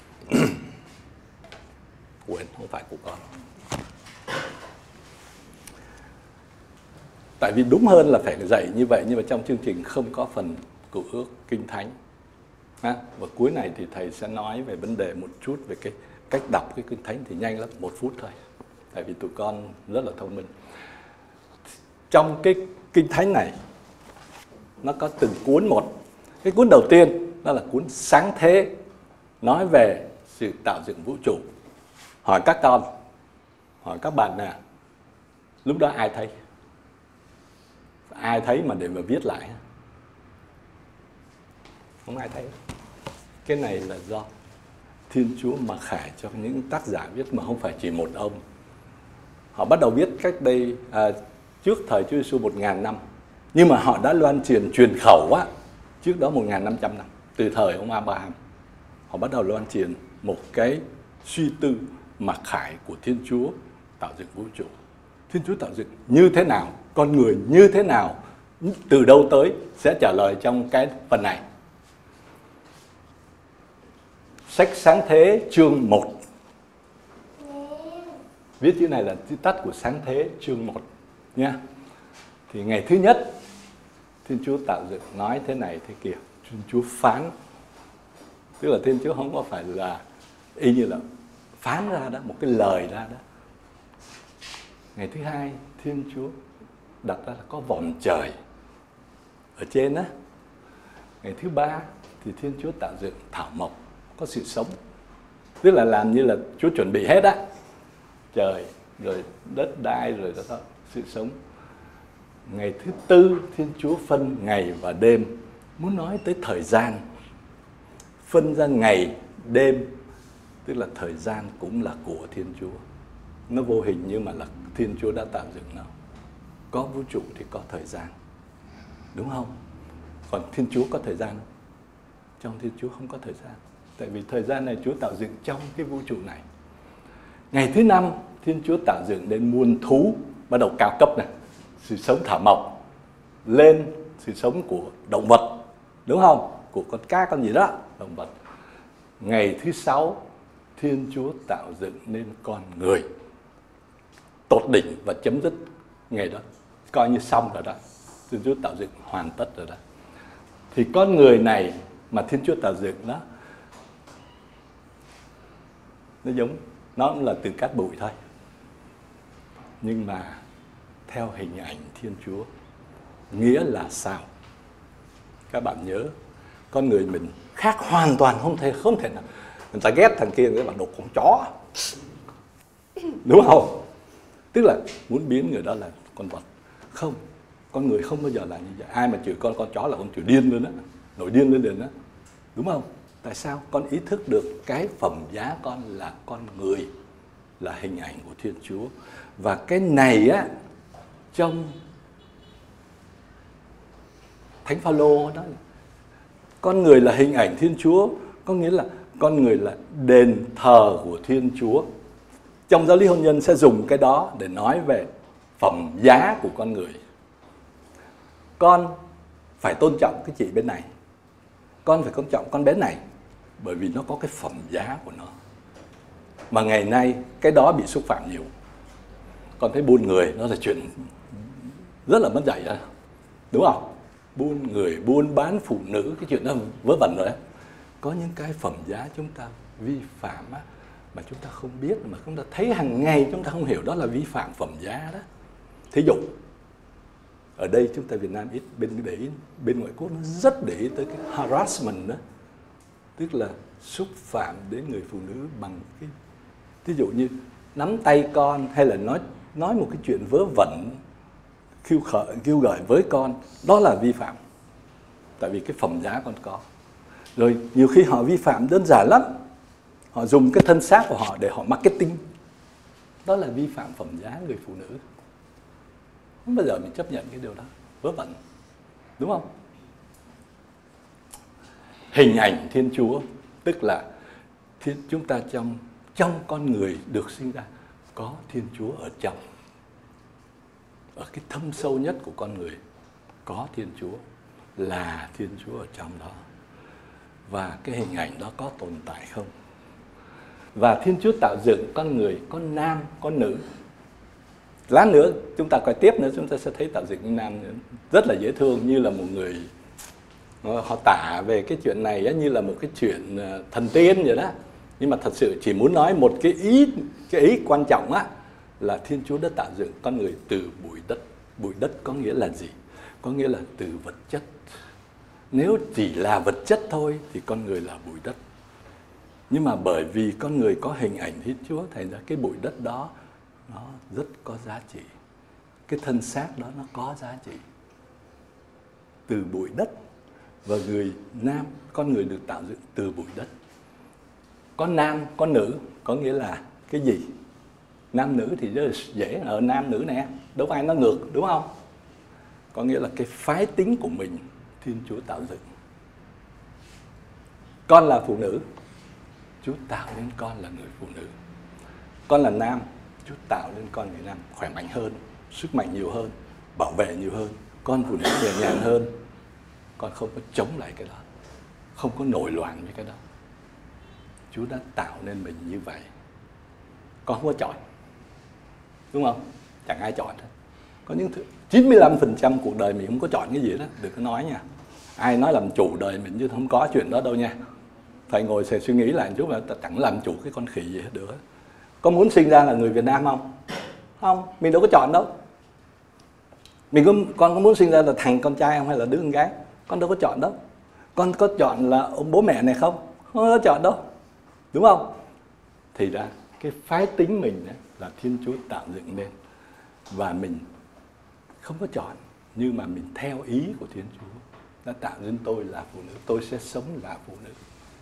Quyển không phải của con. Tại vì đúng hơn là phải dạy như vậy, nhưng mà trong chương trình không có phần Cựu Ước Kinh Thánh. Và cuối này thì thầy sẽ nói về vấn đề một chút về cái cách đọc cái Kinh Thánh, thì nhanh lắm, 1 phút thôi. Tại vì tụi con rất là thông minh. Trong cái Kinh Thánh này, nó có từng cuốn một. Cái cuốn đầu tiên đó là cuốn Sáng Thế, nói về sự tạo dựng vũ trụ. Hỏi các con, hỏi các bạn nè, lúc đó ai thấy? Ai thấy mà để mà viết lại? Không ai thấy. Cái này là do Thiên Chúa mặc khải cho những tác giả viết, mà không phải chỉ một ông. Họ bắt đầu viết cách đây trước thời Chúa Giêsu 1000 năm. Nhưng mà họ đã loan truyền khẩu á, trước đó 1500 năm, từ thời ông Abraham. Họ bắt đầu loan truyền một cái suy tư mặc khải của Thiên Chúa tạo dựng vũ trụ. Thiên Chúa tạo dựng như thế nào, con người như thế nào, từ đâu tới, sẽ trả lời trong cái phần này. Sách Sáng Thế chương 1. Viết chữ này là chữ tắt của Sáng Thế chương 1 nha. Thì ngày thứ nhất, Thiên Chúa tạo dựng nói thế này thế kia. Thiên Chúa phán. Tức là Thiên Chúa không có phải là y như là phán ra đó, một cái lời ra đó. Ngày thứ hai, Thiên Chúa đặt ra là có vòm trời ở trên á. Ngày thứ ba thì Thiên Chúa tạo dựng thảo mộc, có sự sống. Tức là làm như là Chúa chuẩn bị hết á. Trời, rồi đất đai, rồi đó, sự sống. Ngày thứ tư, Thiên Chúa phân ngày và đêm. Muốn nói tới thời gian. Phân ra ngày, đêm. Tức là thời gian cũng là của Thiên Chúa. Nó vô hình nhưng mà là Thiên Chúa đã tạo dựng nó. Có vũ trụ thì có thời gian. Đúng không? Còn Thiên Chúa có thời gian không? Trong Thiên Chúa không có thời gian. Tại vì thời gian này Chúa tạo dựng trong cái vũ trụ này. Ngày thứ năm, Thiên Chúa tạo dựng đến muôn thú, bắt đầu cao cấp này. Sự sống thảo mộc, lên sự sống của động vật, đúng không? Của con cá, con gì đó, động vật. Ngày thứ sáu, Thiên Chúa tạo dựng nên con người. Tột đỉnh và chấm dứt ngày đó, coi như xong rồi đó. Thiên Chúa tạo dựng hoàn tất rồi đó. Thì con người này mà Thiên Chúa tạo dựng đó, nó giống, nó cũng là từ cát bụi thôi. Nhưng mà theo hình ảnh Thiên Chúa. Nghĩa là sao? Các bạn nhớ, con người mình khác hoàn toàn, không thể nào. Người ta ghét thằng kia, người ta bảo đồ con chó. Đúng không? Tức là muốn biến người đó là con vật. Không, con người không bao giờ là như vậy. Ai mà chửi con chó là con chửi điên luôn á, nổi điên lên liền á. Đúng không? Tại sao? Con ý thức được cái phẩm giá con là con người, là hình ảnh của Thiên Chúa. Và cái này á, trong Thánh Phaolô đó, con người là hình ảnh Thiên Chúa, có nghĩa là con người là đền thờ của Thiên Chúa. Trong giáo lý hôn nhân sẽ dùng cái đó để nói về phẩm giá của con người. Con phải tôn trọng cái chị bên này, con phải tôn trọng con bé này, bởi vì nó có cái phẩm giá của nó. Mà ngày nay cái đó bị xúc phạm nhiều. Con thấy buôn người nó là chuyện rất là mất dạy đó, đúng không? Buôn người, buôn bán phụ nữ, cái chuyện đó vớ vẩn rồi đấy. Có những cái phẩm giá chúng ta vi phạm á, mà chúng ta không biết, mà chúng ta thấy hàng ngày chúng ta không hiểu, đó là vi phạm phẩm giá đó. Thí dụ ở đây chúng ta Việt Nam ít bên ngoại quốc nó rất để ý tới cái harassment đó, tức là xúc phạm đến người phụ nữ bằng cái, thí dụ như nắm tay con, hay là nói một cái chuyện vớ vẩn khiêu gợi với con, đó là vi phạm. tại vì cái phẩm giá con có. Rồi nhiều khi họ vi phạm đơn giản lắm, họ dùng cái thân xác của họ để họ marketing, đó là vi phạm phẩm giá người phụ nữ. Không bao giờ mình chấp nhận cái điều đó, vớ vẩn, đúng không? Hình ảnh Thiên Chúa, tức là chúng ta trong con người được sinh ra có Thiên Chúa ở trong. Ở cái thâm sâu nhất của con người có Thiên Chúa, là Thiên Chúa ở trong đó. Và cái hình ảnh đó có tồn tại không? Và Thiên Chúa tạo dựng con người có nam, có nữ. Lát nữa chúng ta coi tiếp nữa, chúng ta sẽ thấy tạo dựng nam nữa. Rất là dễ thương, như là một người họ tả về cái chuyện này như là một cái chuyện thần tiên vậy đó. Nhưng mà thật sự chỉ muốn nói một cái ý quan trọng á, là Thiên Chúa đã tạo dựng con người từ bụi đất. Bụi đất có nghĩa là gì? Có nghĩa là từ vật chất. Nếu chỉ là vật chất thôi thì con người là bụi đất. Nhưng mà bởi vì con người có hình ảnh Thiên Chúa, thành ra cái bụi đất đó nó rất có giá trị. Cái thân xác đó nó có giá trị. Từ bụi đất. Và người nam, con người được tạo dựng từ bụi đất. Có nam, có nữ, có nghĩa là cái gì? Nam nữ thì rất là dễ, ở nam nữ nè, đâu có ai nói ngược, đúng không? Có nghĩa là cái phái tính của mình Thiên Chúa tạo dựng. Con là phụ nữ, Chúa tạo nên con là người phụ nữ. Con là nam, Chúa tạo nên con người nam khỏe mạnh hơn, sức mạnh nhiều hơn, bảo vệ nhiều hơn. Con phụ nữ nhẹ nhàng hơn. Con không có chống lại cái đó, không có nổi loạn với cái đó. Chúa đã tạo nên mình như vậy. Con không có chọn, đúng không? Chẳng ai chọn hết. Có những thứ 95% cuộc đời mình không có chọn cái gì đó, đừng có nói nha. Ai nói làm chủ đời mình chứ không có chuyện đó đâu nha. Thầy ngồi sẽ suy nghĩ lại một chút là ta chẳng làm chủ cái con khỉ gì hết được. Có muốn sinh ra là người Việt Nam không? Không, mình đâu có chọn đâu. Con có muốn sinh ra là thằng con trai không hay là đứa con gái? Con đâu có chọn đâu. Con có chọn là ông bố mẹ này không? Không có chọn đâu, đúng không? Thì ra cái phái tính mình ấy, là Thiên Chúa tạo dựng nên. Và mình không có chọn, nhưng mà mình theo ý của Thiên Chúa đã tạo nên tôi là phụ nữ. Tôi sẽ sống là phụ nữ.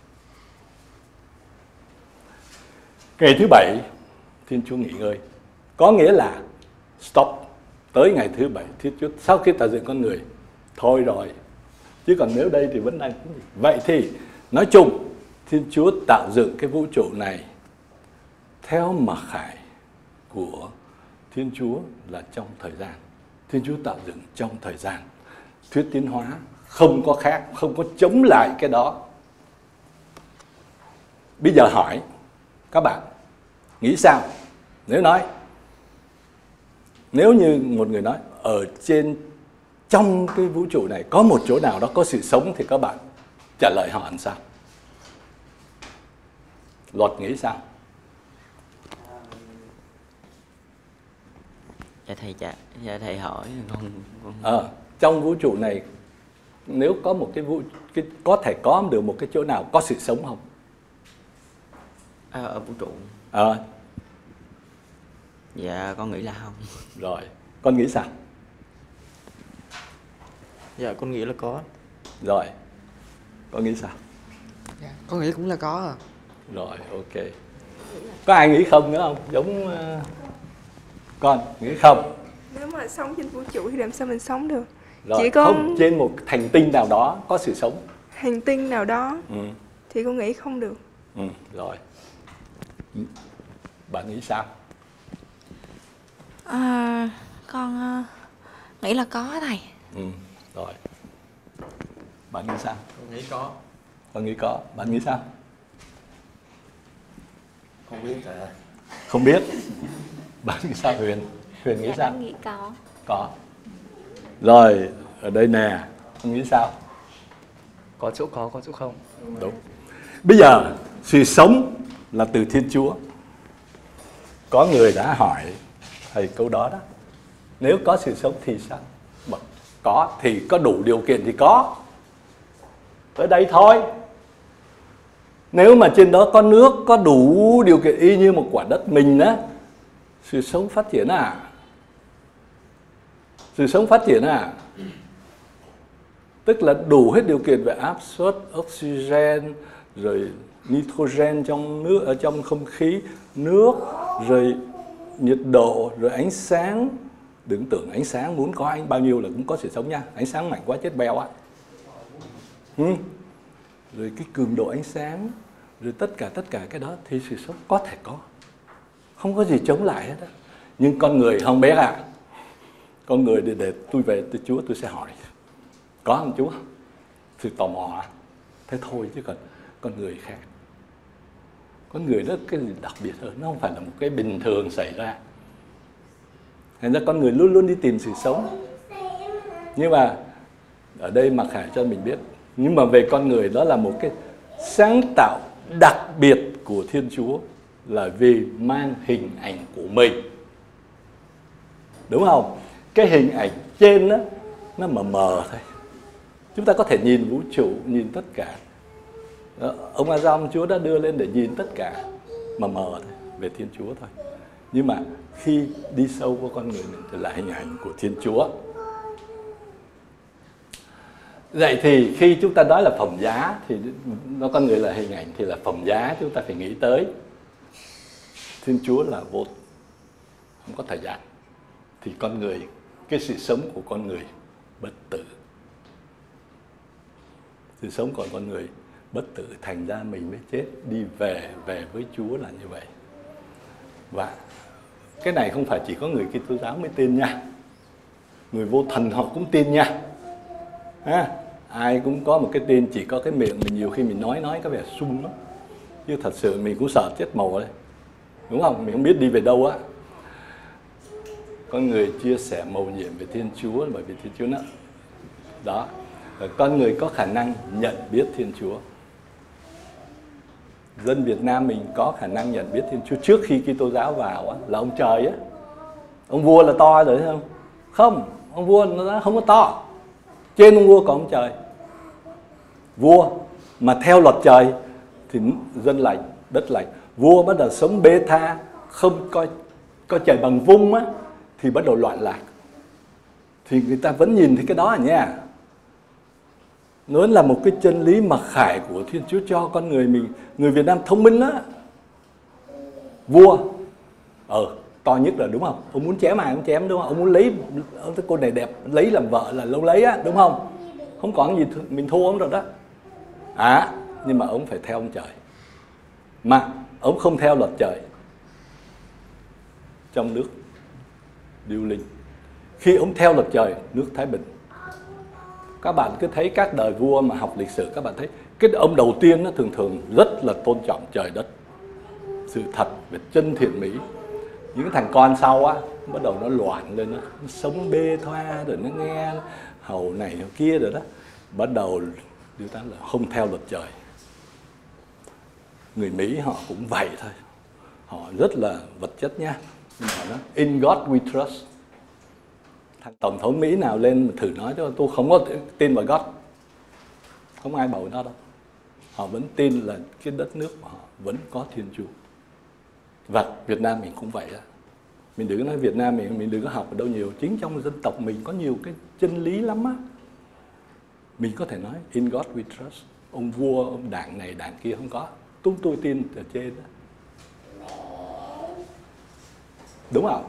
Ngày thứ 7 Thiên Chúa nghỉ ngơi. Có nghĩa là stop. Tới ngày thứ 7 Thiên Chúa sau khi tạo dựng con người, thôi rồi. Chứ còn nếu đây thì vẫn đang. Vậy thì nói chung Thiên Chúa tạo dựng cái vũ trụ này theo mặc khải của Thiên Chúa là trong thời gian. Thiên Chúa tạo dựng trong thời gian. Thuyết tiến hóa không có khác, không có chống lại cái đó. Bây giờ hỏi các bạn nghĩ sao? Nếu như một người nói ở trong cái vũ trụ này có một chỗ nào đó có sự sống thì các bạn trả lời họ làm sao? Luật nghĩ sao? Dạ thầy hỏi con. Trong vũ trụ này nếu có một có thể có được một cái chỗ nào có sự sống không? Ở vũ trụ. Dạ con nghĩ là không. Rồi, con nghĩ sao? Dạ con nghĩ là có. Rồi, con nghĩ sao? Dạ, con nghĩ cũng là có à. Rồi, ok. Có ai nghĩ không nữa không? Giống con nghĩ không? Nếu mà sống trên vũ trụ thì làm sao mình sống được? Rồi, chỉ có không trên một hành tinh nào đó có sự sống. Hành tinh nào đó thì con nghĩ không được. Rồi. Bạn nghĩ sao? Con nghĩ là có thầy. Rồi. Bạn nghĩ sao? Con nghĩ có. Con nghĩ có. Bạn nghĩ sao? Không biết thầy. Không biết. Bạn nghĩ sao Huyền? Huyền nghĩ sao? Con nghĩ có. Có. Rồi, ở đây nè, con nghĩ sao? Có chỗ có chỗ không. Đúng. Bây giờ sự sống là từ Thiên Chúa. Có người đã hỏi thầy câu đó đó. Nếu có sự sống thì sao? Có thì có đủ điều kiện thì có. Tới đây thôi. Nếu mà trên đó có nước, có đủ điều kiện y như một quả đất mình á, sự sống phát triển à? Sự sống phát triển à? tức là đủ hết điều kiện về áp suất, oxygen, rồi nitrogen trong nước, ở trong không khí, nước, rồi nhiệt độ, rồi ánh sáng. Đừng tưởng ánh sáng muốn có bao nhiêu là cũng có sự sống nha. Ánh sáng mạnh quá chết bèo á. Rồi cái cường độ ánh sáng, rồi tất cả cái đó thì sự sống có thể có. Không có gì chống lại hết á. Nhưng con người không biết à. Con người để tôi về tôi Chúa tôi sẽ hỏi. Có không Chúa? Sự tò mò. Thế thôi chứ còn con người khác. Con người nó cái gì đặc biệt hơn. Nó không phải là một cái bình thường xảy ra. Thành ra con người luôn luôn đi tìm sự sống. Nhưng mà ở đây Mặc Khải cho mình biết. Nhưng mà về con người đó là một cái sáng tạo đặc biệt của Thiên Chúa. Là vì mang hình ảnh của mình. Đúng không? Cái hình ảnh trên đó, nó mờ mờ thôi. Chúng ta có thể nhìn vũ trụ, nhìn tất cả. Đó, ông A-dong Chúa đã đưa lên để nhìn tất cả mờ mờ thôi, về Thiên Chúa thôi. Nhưng mà khi đi sâu vào con người mình thì là hình ảnh của Thiên Chúa. Vậy thì khi chúng ta nói là phẩm giá thì nó con người là hình ảnh thì là phẩm giá, chúng ta phải nghĩ tới Thiên Chúa là vô, không có thời gian. Thì con người, cái sự sống của con người bất tử. Sự sống của con người bất tử, thành ra mình mới chết, đi về với Chúa là như vậy. Và cái này không phải chỉ có người Kitô giáo mới tin nha. Người vô thần họ cũng tin nha. Ai cũng có một cái tin, chỉ có cái miệng mình nhiều khi mình nói có vẻ sung lắm. Chứ thật sự mình cũng sợ chết mồ đấy. Đúng không? Mình không biết đi về đâu á. Con người chia sẻ mầu nhiệm về Thiên Chúa, bởi vì Thiên Chúa nó đó. Và con người có khả năng nhận biết Thiên Chúa. Dân Việt Nam mình có khả năng nhận biết Thiên Chúa trước khi Kitô giáo vào á, là ông trời á. Ông vua là to rồi thấy không? Không, ông vua nó không có to. Trên ông vua có ông trời. Vua mà theo luật trời thì dân lành, đất lành. Vua bắt đầu sống bê tha, không coi trời bằng vung á, thì bắt đầu loạn lạc. Thì người ta vẫn nhìn thấy cái đó nha. Nó là một cái chân lý mặc khải của Thiên Chúa cho con người mình. Người Việt Nam thông minh á. Vua to nhất là, đúng không? Ông muốn chém ai ông chém, đúng không? Ông muốn lấy cái cô này đẹp lấy làm vợ là lâu lấy á, đúng không? Không còn gì mình thua ông rồi đó. Nhưng mà ông phải theo ông trời. Mà ông không theo luật trời. Trong nước điêu linh. Khi ông theo luật trời, nước thái bình. Các bạn cứ thấy các đời vua mà học lịch sử, các bạn thấy cái ông đầu tiên nó thường rất là tôn trọng trời đất, sự thật về chân thiện mỹ. Những thằng con sau á bắt đầu nó loạn lên, nó sống bê thoa, rồi nó nghe hầu này hầu kia rồi đó, bắt đầu điều ta là không theo luật trời. Người Mỹ họ cũng vậy thôi, họ rất là vật chất nha, nhưng mà nó in God we trust. Thằng tổng thống Mỹ nào lên mà thử nói cho tôi không có tin vào God, không ai bầu nó đâu. Họ vẫn tin là cái đất nước của họ vẫn có Thiên Chúa. Và Việt Nam mình cũng vậy đó. Mình đừng nói Việt Nam mình đừng có học ở đâu nhiều. Chính trong dân tộc mình có nhiều cái chân lý lắm á. Mình có thể nói in God we trust. Ông vua, ông đảng này, đảng kia không có. Tôi tin ở trên đó. Đúng không?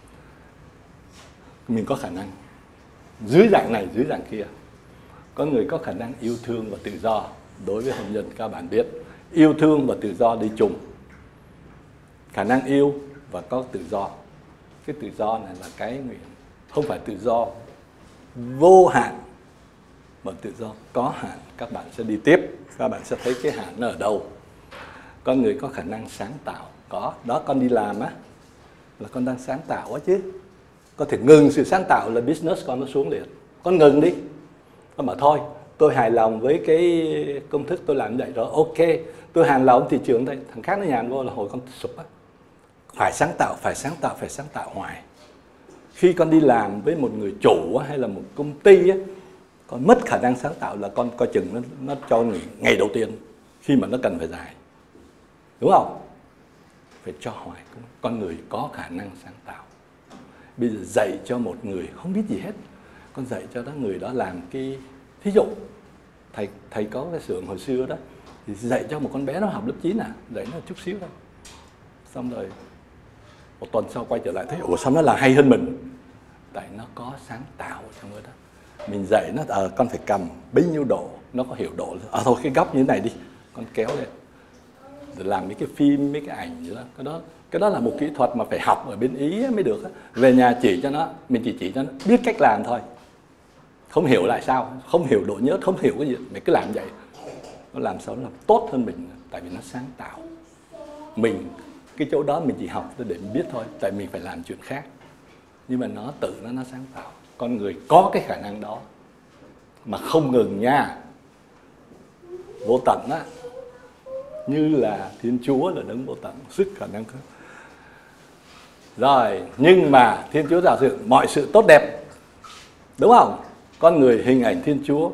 Mình có khả năng dưới dạng này, dưới dạng kia. Có người có khả năng yêu thương và tự do. Đối với hôn nhân các bạn biết, yêu thương và tự do đi chung. Khả năng yêu và có tự do. Cái tự do này là cái không phải tự do vô hạn, mà tự do có hạn. Các bạn sẽ đi tiếp, các bạn sẽ thấy cái hạn nó ở đâu. Con người có khả năng sáng tạo. Có, đó con đi làm á, là con đang sáng tạo á chứ. Có thể ngừng sự sáng tạo là business con nó xuống liền. Con ngừng đi. Con bảo thôi, tôi hài lòng với cái công thức tôi làm vậy rồi, ok. Tôi hài lòng thị trường đây, thằng khác nó nhàn vô là hồi con sụp á. Phải sáng tạo, phải sáng tạo, phải sáng tạo hoài. Khi con đi làm với một người chủ hay là một công ty á, con mất khả năng sáng tạo là con coi chừng nó cho nghỉ ngày đầu tiên khi mà nó cần phải giải. Đúng không? Phải cho hoài. Con người có khả năng sáng tạo. Bây giờ dạy cho một người không biết gì hết, con dạy cho đó người đó làm cái Thí dụ thầy có cái xưởng hồi xưa đó, thì dạy cho một con bé nó học lớp 9 dạy nó chút xíu thôi, xong rồi một tuần sau quay trở lại thấy ủa sao nó là hay hơn mình, tại nó có sáng tạo trong đó. Mình dạy nó con phải cầm bấy nhiêu độ, nó có hiểu độ, thôi cái góc như thế này đi, con kéo lên, rồi làm mấy cái phim, mấy cái ảnh gì đó. Cái đó là một kỹ thuật mà phải học ở bên Ý mới được. Về nhà chỉ cho nó, mình chỉ cho nó biết cách làm thôi, không hiểu lại sao, không hiểu độ nhớ, không hiểu cái gì, mình cứ làm vậy, nó làm sao nó làm tốt hơn mình, tại vì nó sáng tạo. Mình cái chỗ đó mình chỉ học để mình biết thôi, tại mình phải làm chuyện khác, nhưng mà nó tự nó sáng tạo. Con người có cái khả năng đó mà không ngừng nha. Vô tận á, như là Thiên Chúa là đấng vô tận, sức khả năng khác. Rồi, nhưng mà Thiên Chúa tạo dựng mọi sự tốt đẹp, đúng không? Con người hình ảnh Thiên Chúa.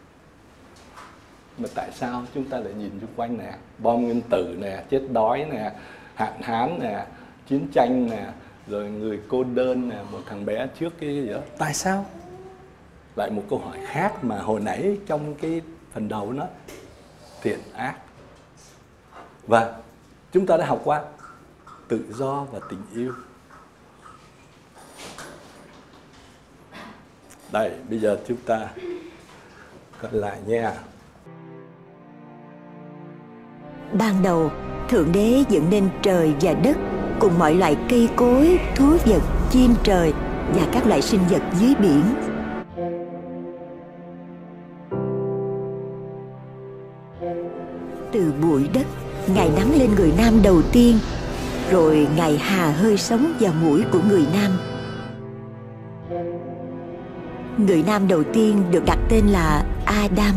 Mà tại sao chúng ta lại nhìn xung quanh nè, bom nguyên tử nè, chết đói nè, hạn hán nè, chiến tranh nè, rồi người cô đơn nè, một thằng bé trước cái gì đó. Tại sao? Lại một câu hỏi khác mà hồi nãy trong cái phần đầu nó thiện ác. Và chúng ta đã học qua tự do và tình yêu. Đây, bây giờ chúng ta coi lại nha. Ban đầu, Thượng Đế dựng nên trời và đất cùng mọi loại cây cối, thú vật, chim trời và các loại sinh vật dưới biển. Từ bụi đất, Ngài nắng lên người nam đầu tiên, rồi Ngài hà hơi sống vào mũi của người nam. Người nam đầu tiên được đặt tên là Adam.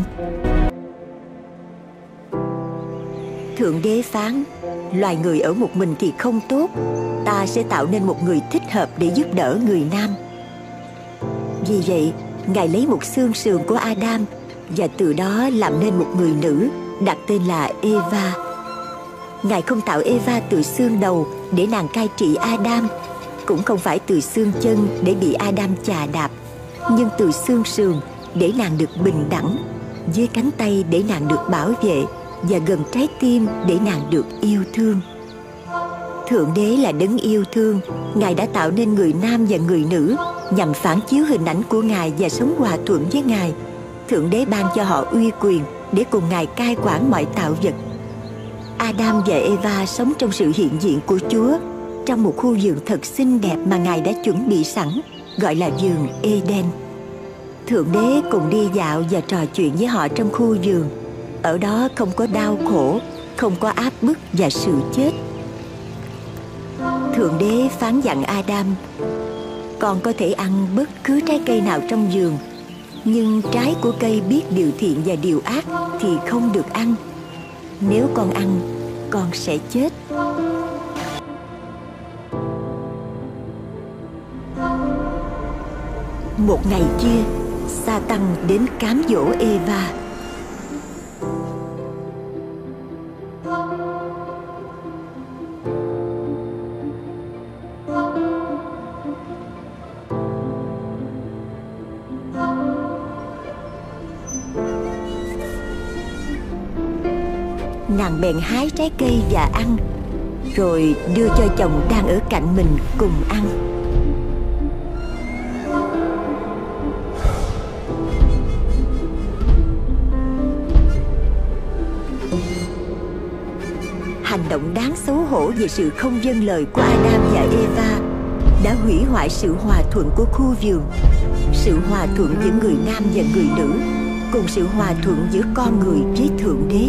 Thượng Đế phán, loài người ở một mình thì không tốt, ta sẽ tạo nên một người thích hợp để giúp đỡ người nam. Vì vậy, Ngài lấy một xương sườn của Adam và từ đó làm nên một người nữ, đặt tên là Eva. Ngài không tạo Eva từ xương đầu để nàng cai trị Adam, cũng không phải từ xương chân để bị Adam chà đạp, nhưng từ xương sườn để nàng được bình đẳng, dưới cánh tay để nàng được bảo vệ, và gần trái tim để nàng được yêu thương. Thượng Đế là đấng yêu thương. Ngài đã tạo nên người nam và người nữ nhằm phản chiếu hình ảnh của Ngài và sống hòa thuận với Ngài. Thượng Đế ban cho họ uy quyền để cùng Ngài cai quản mọi tạo vật. Adam và Eva sống trong sự hiện diện của Chúa, trong một khu vườn thật xinh đẹp mà Ngài đã chuẩn bị sẵn, gọi là vườn Eden. Thượng Đế cùng đi dạo và trò chuyện với họ trong khu vườn. Ở đó không có đau khổ, không có áp bức và sự chết. Thượng Đế phán dặn Adam, con có thể ăn bất cứ trái cây nào trong vườn, nhưng trái của cây biết điều thiện và điều ác thì không được ăn. Nếu con ăn, con sẽ chết. Một ngày kia, Sa-tăng đến cám dỗ Eva. Nàng bèn hái trái cây và ăn, rồi đưa cho chồng đang ở cạnh mình cùng ăn. Hành động đáng xấu hổ về sự không vâng lời của Adam và Eva đã hủy hoại sự hòa thuận của khu vườn, sự hòa thuận giữa người nam và người nữ, cùng sự hòa thuận giữa con người với Thượng Đế.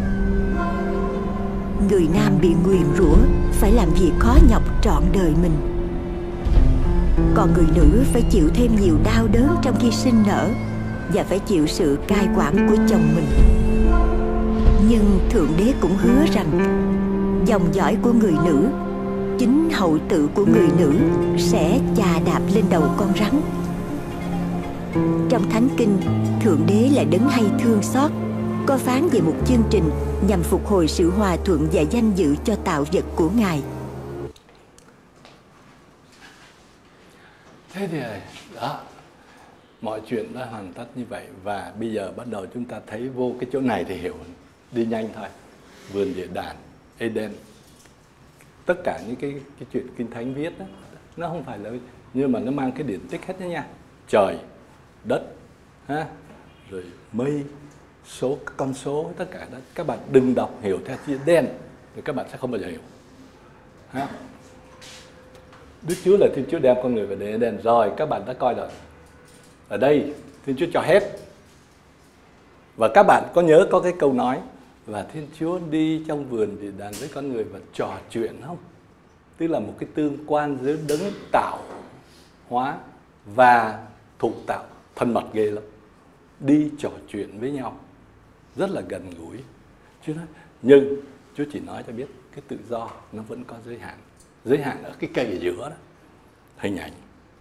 Người nam bị nguyền rủa phải làm việc khó nhọc trọn đời mình, còn người nữ phải chịu thêm nhiều đau đớn trong khi sinh nở và phải chịu sự cai quản của chồng mình. Nhưng Thượng Đế cũng hứa rằng dòng dõi của người nữ, chính hậu tự của người nữ, sẽ chà đạp lên đầu con rắn. Trong Thánh Kinh, Thượng Đế là đấng hay thương xót, có phán về một chương trình nhằm phục hồi sự hòa thuận và danh dự cho tạo vật của Ngài. Thế thì đó, Mọi chuyện đã hoàn tất như vậy. Và bây giờ bắt đầu chúng ta thấy vô cái chỗ này thì hiểu, đi nhanh thôi. Vườn địa đàng, Eden, tất cả những cái chuyện Kinh Thánh viết đó, nó không phải là, nhưng mà nó mang cái điển tích hết đó nha. Trời, đất, ha, rồi mây, số, con số, tất cả đó. Các bạn đừng đọc hiểu theo chữ đen, rồi các bạn sẽ không bao giờ hiểu. Ha? Đức Chúa là Thiên Chúa đem con người vào đến Eden. Rồi, các bạn đã coi rồi. Ở đây, Thiên Chúa cho hết. Và các bạn có nhớ có cái câu nói và Thiên Chúa đi trong vườn địa đàng với con người và trò chuyện không? Tức là một cái tương quan giữa đấng tạo hóa và thụ tạo, thân mật ghê lắm. Đi trò chuyện với nhau rất là gần gũi. Chúa nói, nhưng Chúa chỉ nói cho biết cái tự do nó vẫn có giới hạn. Giới hạn ở cái cây ở giữa đó, hình ảnh.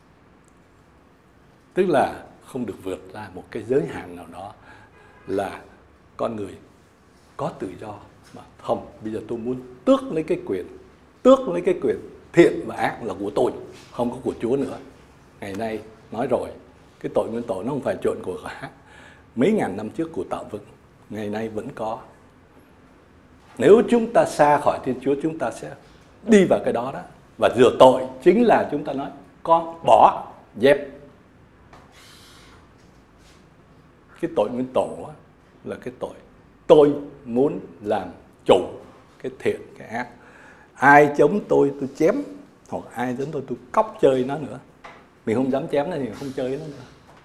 Tức là không được vượt ra một cái giới hạn nào đó, là con người có tự do. Mà không, bây giờ tôi muốn tước lấy cái quyền thiện và ác là của tôi, không có của Chúa nữa. Ngày nay nói rồi, cái tội nguyên tội nó không phải chuyện của mấy ngàn năm trước của tạo vực, ngày nay vẫn có. Nếu chúng ta xa khỏi Thiên Chúa, chúng ta sẽ đi vào cái đó đó. Và rửa tội chính là chúng ta nói con bỏ, dẹp. Cái tội nguyên tổ là cái tội tôi muốn làm chủ cái thiện, cái ác. Ai chống tôi chém, hoặc ai chống tôi cóc chơi nó nữa. Mình không dám chém nó thì không chơi nó nữa.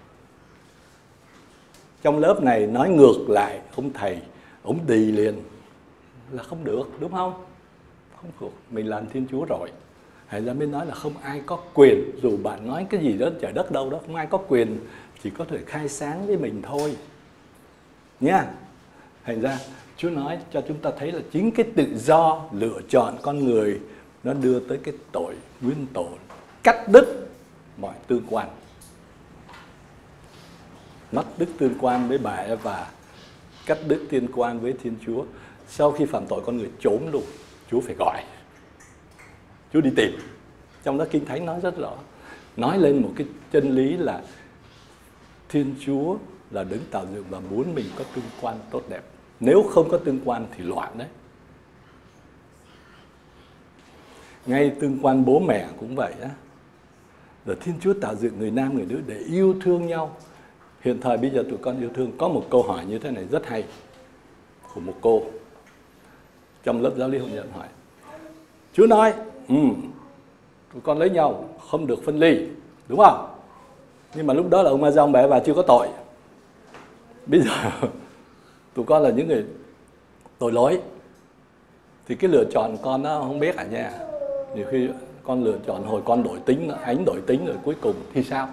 Trong lớp này nói ngược lại ông thầy, ông đì liền là không được, đúng không? Không được, mình làm Thiên Chúa rồi. Thầy ra mới nói là không ai có quyền, dù bạn nói cái gì đó trời đất đâu đó, không ai có quyền, chỉ có thể khai sáng với mình thôi nha. Thành ra Chúa nói cho chúng ta thấy là chính cái tự do lựa chọn con người nó đưa tới cái tội nguyên tổ, cắt đứt mọi tương quan, mất đứt tương quan với bà Eva, cắt đứt tương quan với Thiên Chúa. Sau khi phạm tội con người trốn luôn, Chúa phải gọi, Chúa đi tìm. Trong đó Kinh Thánh nói rất rõ, nói lên một cái chân lý là Thiên Chúa là đấng tạo dựng và muốn mình có tương quan tốt đẹp. Nếu không có tương quan thì loạn đấy. Ngay tương quan bố mẹ cũng vậy á. Rồi Thiên Chúa tạo dựng người nam người nữ để yêu thương nhau. Hiện thời bây giờ tụi con yêu thương. Có một câu hỏi như thế này rất hay của một cô trong lớp giáo lý hôn nhân hỏi. Chúa nói tụi con lấy nhau không được phân ly, đúng không? Nhưng mà lúc đó là ông Ma Dông bà Eva chưa có tội. Bây giờ tụi con là những người tội lỗi, thì cái lựa chọn con nó không biết nha. Nhiều khi con lựa chọn hồi con đổi tính, ánh đổi tính rồi cuối cùng thì sao?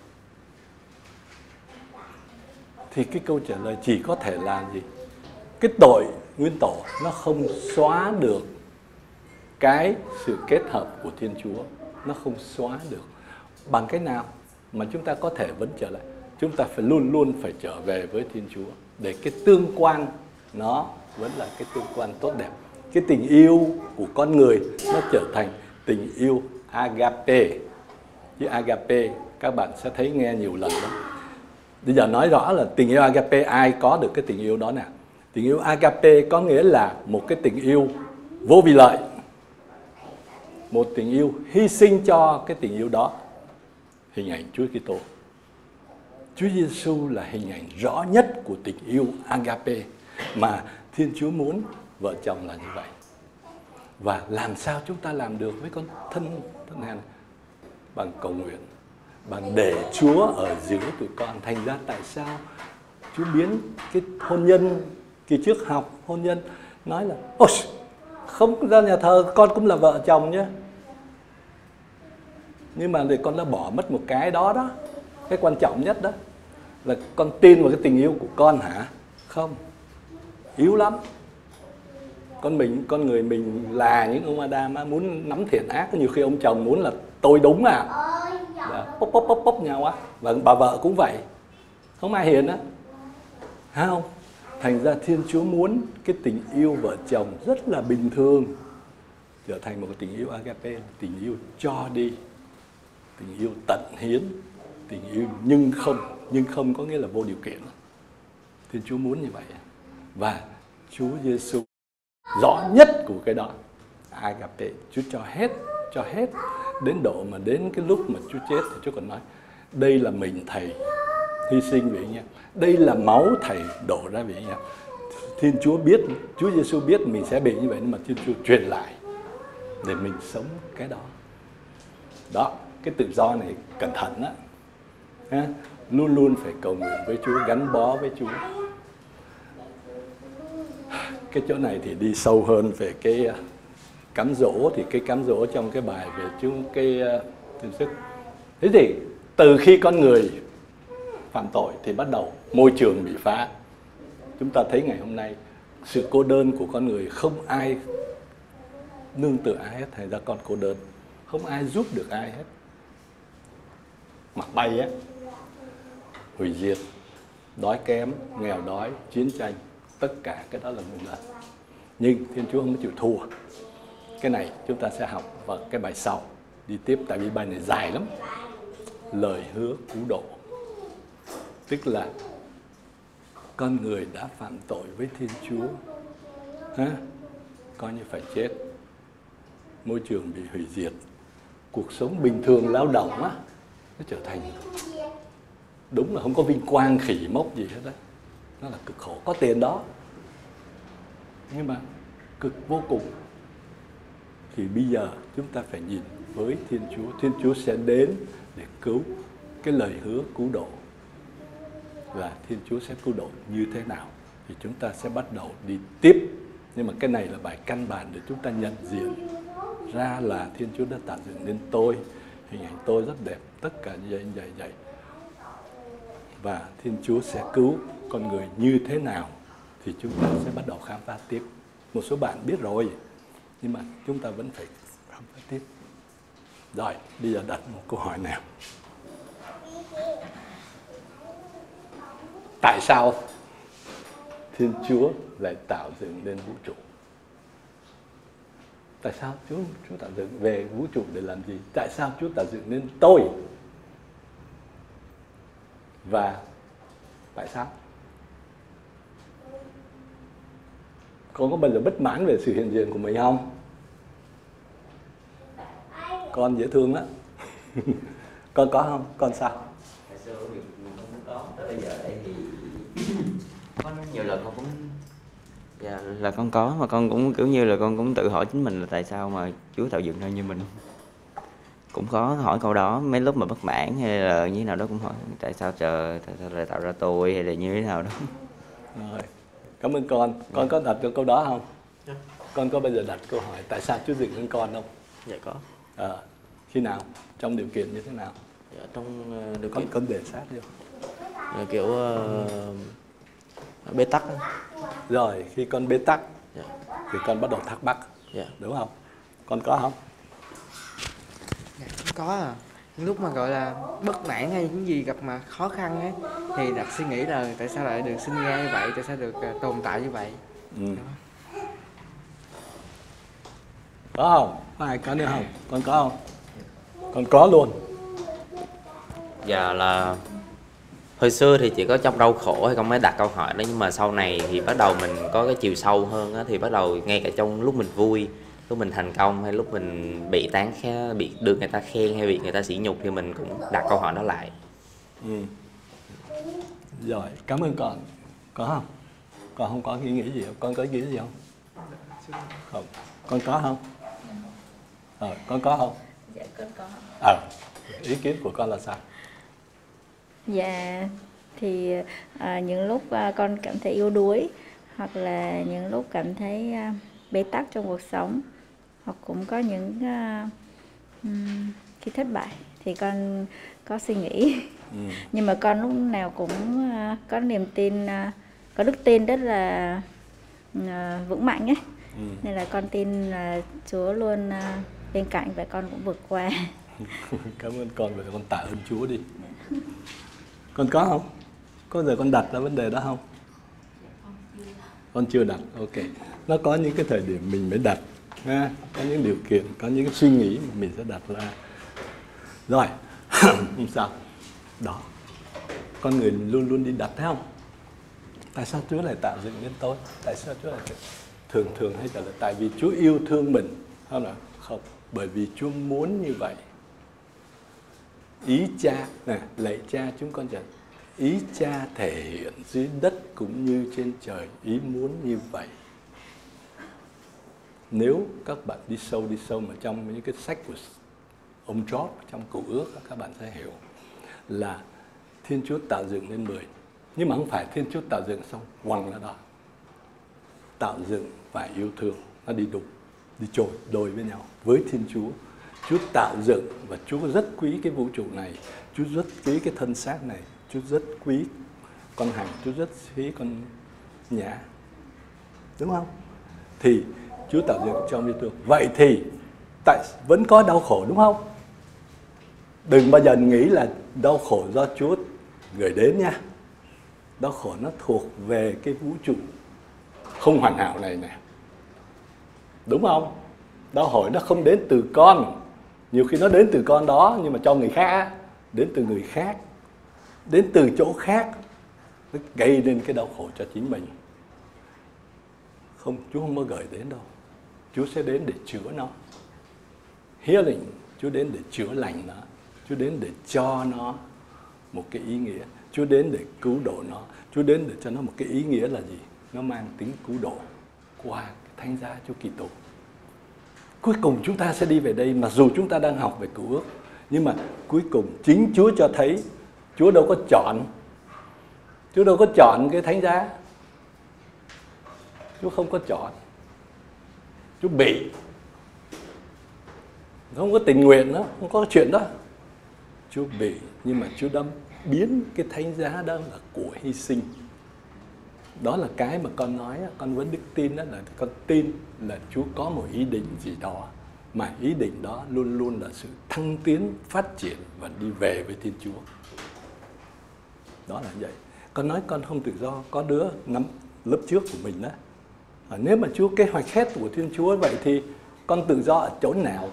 Thì cái câu trả lời chỉ có thể là gì? Cái tội nguyên tổ nó không xóa được cái sự kết hợp của Thiên Chúa. Nó không xóa được. Bằng cách nào mà chúng ta có thể vẫn trở lại? Chúng ta phải luôn luôn phải trở về với Thiên Chúa, để cái tương quan nó vẫn là cái tương quan tốt đẹp. Cái tình yêu của con người nó trở thành tình yêu agape. Chứ agape các bạn sẽ thấy nghe nhiều lần đó. Bây giờ nói rõ là tình yêu agape, ai có được cái tình yêu đó nào? Tình yêu agape có nghĩa là một cái tình yêu vô vì lợi, một tình yêu hy sinh cho cái tình yêu đó. Hình ảnh Chúa Kitô, Chúa Giêsu là hình ảnh rõ nhất của tình yêu agape mà Thiên Chúa muốn vợ chồng là như vậy. Và làm sao chúng ta làm được với con thân hèn? Bằng cầu nguyện, bằng để Chúa ở giữa tụi con. Thành ra tại sao Chúa biến cái hôn nhân, kỳ trước học hôn nhân nói là ôi, không ra nhà thờ con cũng là vợ chồng nhé. Nhưng mà thì con đã bỏ mất một cái đó đó. Cái quan trọng nhất đó là con tin vào cái tình yêu của con hả? Không, yếu lắm. Con người mình là những ông Adam á, muốn nắm thiện ác. Nhiều khi ông chồng muốn là tôi đúng à, bốc nhau á. Và bà vợ cũng vậy, không ai hiền á, phải không? Thành ra Thiên Chúa muốn cái tình yêu vợ chồng rất là bình thường trở thành một tình yêu agape, tình yêu cho đi, tình yêu tận hiến, tình yêu nhưng không có nghĩa là vô điều kiện. Thiên Chúa muốn như vậy. Và Chúa Giêsu rõ nhất của cái đó, agape, Chúa cho hết đến độ mà đến cái lúc mà Chúa chết thì Chúa còn nói đây là mình Thầy hy sinh vì anh em, đây là máu Thầy đổ ra vì anh em. Thiên Chúa biết, Chúa Giêsu biết mình sẽ bị như vậy, nhưng mà Thiên Chúa truyền lại để mình sống cái đó. Đó, cái tự do này cẩn thận đó. Luôn luôn phải cầu nguyện với Chúa, gắn bó với Chúa. Cái chỗ này thì đi sâu hơn về cái cám dỗ, thì cái cám dỗ trong cái bài về cái tin sức. Thế thì từ khi con người phạm tội thì bắt đầu môi trường bị phá. Chúng ta thấy ngày hôm nay sự cô đơn của con người, không ai nương tựa ai hết, thành ra con cô đơn, không ai giúp được ai hết. Mặc bay á, hủy diệt, đói kém, nghèo đói, chiến tranh, tất cả cái đó là một lần. Nhưng Thiên Chúa không có chịu thua. Cái này chúng ta sẽ học vào cái bài sau đi tiếp, tại vì bài này dài lắm. Lời hứa cứu độ, tức là con người đã phạm tội với Thiên Chúa, coi như phải chết, môi trường bị hủy diệt, cuộc sống bình thường lao động á, nó trở thành đúng là không có vinh quang khỉ mốc gì hết đấy. Nó là cực khổ, có tiền đó nhưng mà cực vô cùng. Thì bây giờ chúng ta phải nhìn với Thiên Chúa. Thiên Chúa sẽ đến để cứu. Cái lời hứa cứu độ là Thiên Chúa sẽ cứu độ như thế nào thì chúng ta sẽ bắt đầu đi tiếp. Nhưng mà cái này là bài căn bản để chúng ta nhận diện ra là Thiên Chúa đã tạo dựng nên tôi, hình ảnh tôi rất đẹp, tất cả như vậy. Và Thiên Chúa sẽ cứu con người như thế nào thì chúng ta sẽ bắt đầu khám phá tiếp. Một số bạn biết rồi, nhưng mà chúng ta vẫn phải khám phá tiếp. Rồi, bây giờ đặt một câu hỏi nào. Tại sao Thiên Chúa lại tạo dựng nên vũ trụ? Tại sao Chúa tạo dựng về vũ trụ để làm gì? Tại sao Chúa tạo dựng nên tôi? Và tại sao? Con có bao giờ bất mãn về sự hiện diện của mình không? Con dễ thương đó. Con có không? Con sao? Hồi xưa thì mình không có, tới bây giờ đây thì có nhiều lần con cũng là con có, mà con cũng kiểu như là con cũng tự hỏi chính mình là tại sao mà Chúa tạo dựng ra như mình. Cũng có hỏi câu đó mấy lúc mà bất mãn hay là như thế nào đó, cũng hỏi tại sao trời, tại sao lại tạo ra tôi hay là như thế nào đó. Rồi, cảm ơn con. Con có đặt câu đó không? Dạ. Con có bao giờ đặt câu hỏi tại sao Chúa dựng nên con không? Dạ có. Khi nào? Trong điều kiện như thế nào? Dạ, trong điều kiện Con để sát vô. kiểu bế tắc. Rồi, khi con bế tắc Dạ. thì con bắt đầu thắc mắc, Dạ. đúng không? Con có không? Dạ, cũng có à. Những lúc mà gọi là bất mãn hay những gì gặp mà khó khăn ấy, thì đặt suy nghĩ là tại sao lại được sinh ra như vậy, tại sao được tồn tại như vậy. Có không? Có ai có nữa không? Con có không? Con có luôn. Dạ là hồi xưa thì chỉ có trong đau khổ hay con mới đặt câu hỏi đó, nhưng mà sau này thì bắt đầu mình có cái chiều sâu hơn á, thì bắt đầu ngay cả trong lúc mình vui, lúc mình thành công hay lúc mình bị bị được người ta khen hay bị người ta sỉ nhục thì mình cũng đặt câu hỏi đó lại. Rồi, cảm ơn con. Có không? Con không có ý nghĩ gì không? Con có ý nghĩ gì không? Không. Con có không? Con có không? Dạ con có. Ý kiến của con là sao? Dạ thì những lúc con cảm thấy yếu đuối, hoặc là những lúc cảm thấy bế tắc trong cuộc sống, hoặc cũng có những khi thất bại thì con có suy nghĩ. Nhưng mà con lúc nào cũng có niềm tin, có đức tin rất là vững mạnh ấy. Nên là con tin là Chúa luôn bên cạnh và con cũng vượt qua. Cảm ơn con, vậy con tạ ơn Chúa đi. Con có không? Có giờ con đặt ra vấn đề đó không? Con chưa đặt, ok. Nó có những cái thời điểm mình mới đặt, có những điều kiện, có những cái suy nghĩ mà mình sẽ đặt ra. Rồi, không sao. Đó, con người luôn luôn đi đặt, thấy không? Tại sao Chúa lại tạo dựng nên tôi? Tại sao Chúa lại thường hay trả lời tại vì Chúa yêu thương mình, không là không, bởi vì Chúa muốn như vậy. Ý Cha nè, lạy Cha chúng con chẳng, ý Cha thể hiện dưới đất cũng như trên trời, ý muốn như vậy. Nếu các bạn đi sâu mà trong những cái sách của ông Job trong Cựu Ước, các bạn sẽ hiểu là Thiên Chúa tạo dựng nên 10. Nhưng mà không phải Thiên Chúa tạo dựng xong quăng ra đó. Tạo dựng và yêu thương nó đi đụng, đi trôi đôi với nhau. Với Thiên Chúa, Chúa tạo dựng và Chúa rất quý cái vũ trụ này, Chúa rất quý cái thân xác này, Chúa rất quý con hành, Chúa rất quý con nhã, đúng không? Thì Chúa tạo dựng trong yêu thương. Vậy thì vẫn có đau khổ, đúng không? Đừng bao giờ nghĩ là đau khổ do Chúa gửi đến nha. Đau khổ nó thuộc về cái vũ trụ không hoàn hảo này nè, đúng không? Đau khổ nó không đến từ con, nhiều khi nó đến từ con đó nhưng mà cho người khác, đến từ người khác, đến từ chỗ khác, nó gây nên cái đau khổ cho chính mình. Không, Chúa không có gửi đến đâu. Chúa sẽ đến để chữa nó. Healing, Chúa đến để chữa lành nó. Chúa đến để cho nó một cái ý nghĩa. Chúa đến để cứu độ nó. Chúa đến để cho nó một cái ý nghĩa là gì? Nó mang tính cứu độ qua Thánh giá Chúa Kitô. Cuối cùng chúng ta sẽ đi về đây, mặc dù chúng ta đang học về Cựu Ước, nhưng mà cuối cùng chính Chúa cho thấy Chúa đâu có chọn. Chúa đâu có chọn cái Thánh giá. Chúa không có chọn. Chúa bị. Không có tình nguyện đó, không có chuyện đó. Chúa bị, nhưng mà Chúa đã biến cái Thánh giá đó là của hy sinh. Đó là cái mà con nói, con vẫn đức tin đó, là con tin là Chúa có một ý định gì đó, mà ý định đó luôn luôn là sự thăng tiến, phát triển và đi về với Thiên Chúa. Đó là vậy. Con nói con không tự do, có đứa năm lớp trước của mình đó. Nếu mà Chúa kế hoạch hết của Thiên Chúa vậy thì con tự do ở chỗ nào?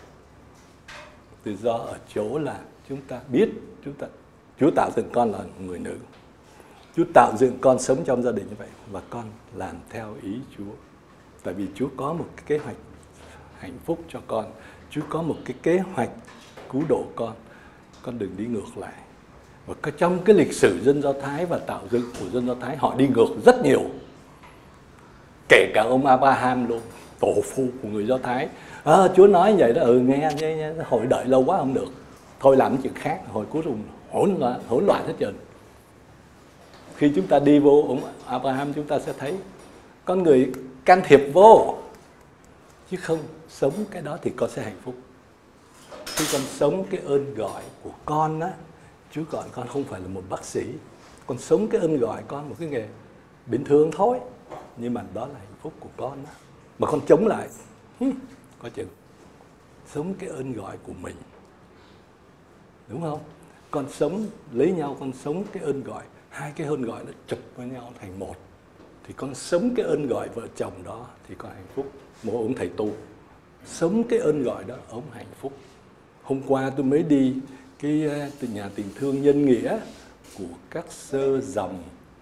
Tự do ở chỗ là chúng ta biết, Chúa tạo dựng con là người nữ. Chúa tạo dựng con sống trong gia đình như vậy và con làm theo ý Chúa. Tại vì Chúa có một cái kế hoạch hạnh phúc cho con. Chúa có một cái kế hoạch cứu độ con. Con đừng đi ngược lại. Và trong cái lịch sử dân Do Thái và tạo dựng của dân Do Thái, họ đi ngược rất nhiều. Kể cả ông Abraham luôn, tổ phụ của người Do Thái. Chúa nói vậy đó, nghe, hồi đợi lâu quá không được. Thôi làm chuyện khác, hồi cuối cùng hỗn loạn hết trơn. Khi chúng ta đi vô ông Abraham, chúng ta sẽ thấy con người can thiệp vô, chứ không sống cái đó thì con sẽ hạnh phúc. Khi con sống cái ơn gọi của con á, Chúa gọi con không phải là một bác sĩ, con sống cái ơn gọi con một cái nghề bình thường thôi, nhưng mà đó là hạnh phúc của con đó. Mà con chống lại, có chừng sống cái ơn gọi của mình, đúng không? Con sống lấy nhau, con sống cái ơn gọi, hai cái ơn gọi nó chụp với nhau thành một, thì con sống cái ơn gọi vợ chồng đó thì con hạnh phúc. Một ông thầy tu sống cái ơn gọi đó, ông hạnh phúc. Hôm qua tôi mới đi cái nhà tình thương nhân nghĩa của các sơ dòng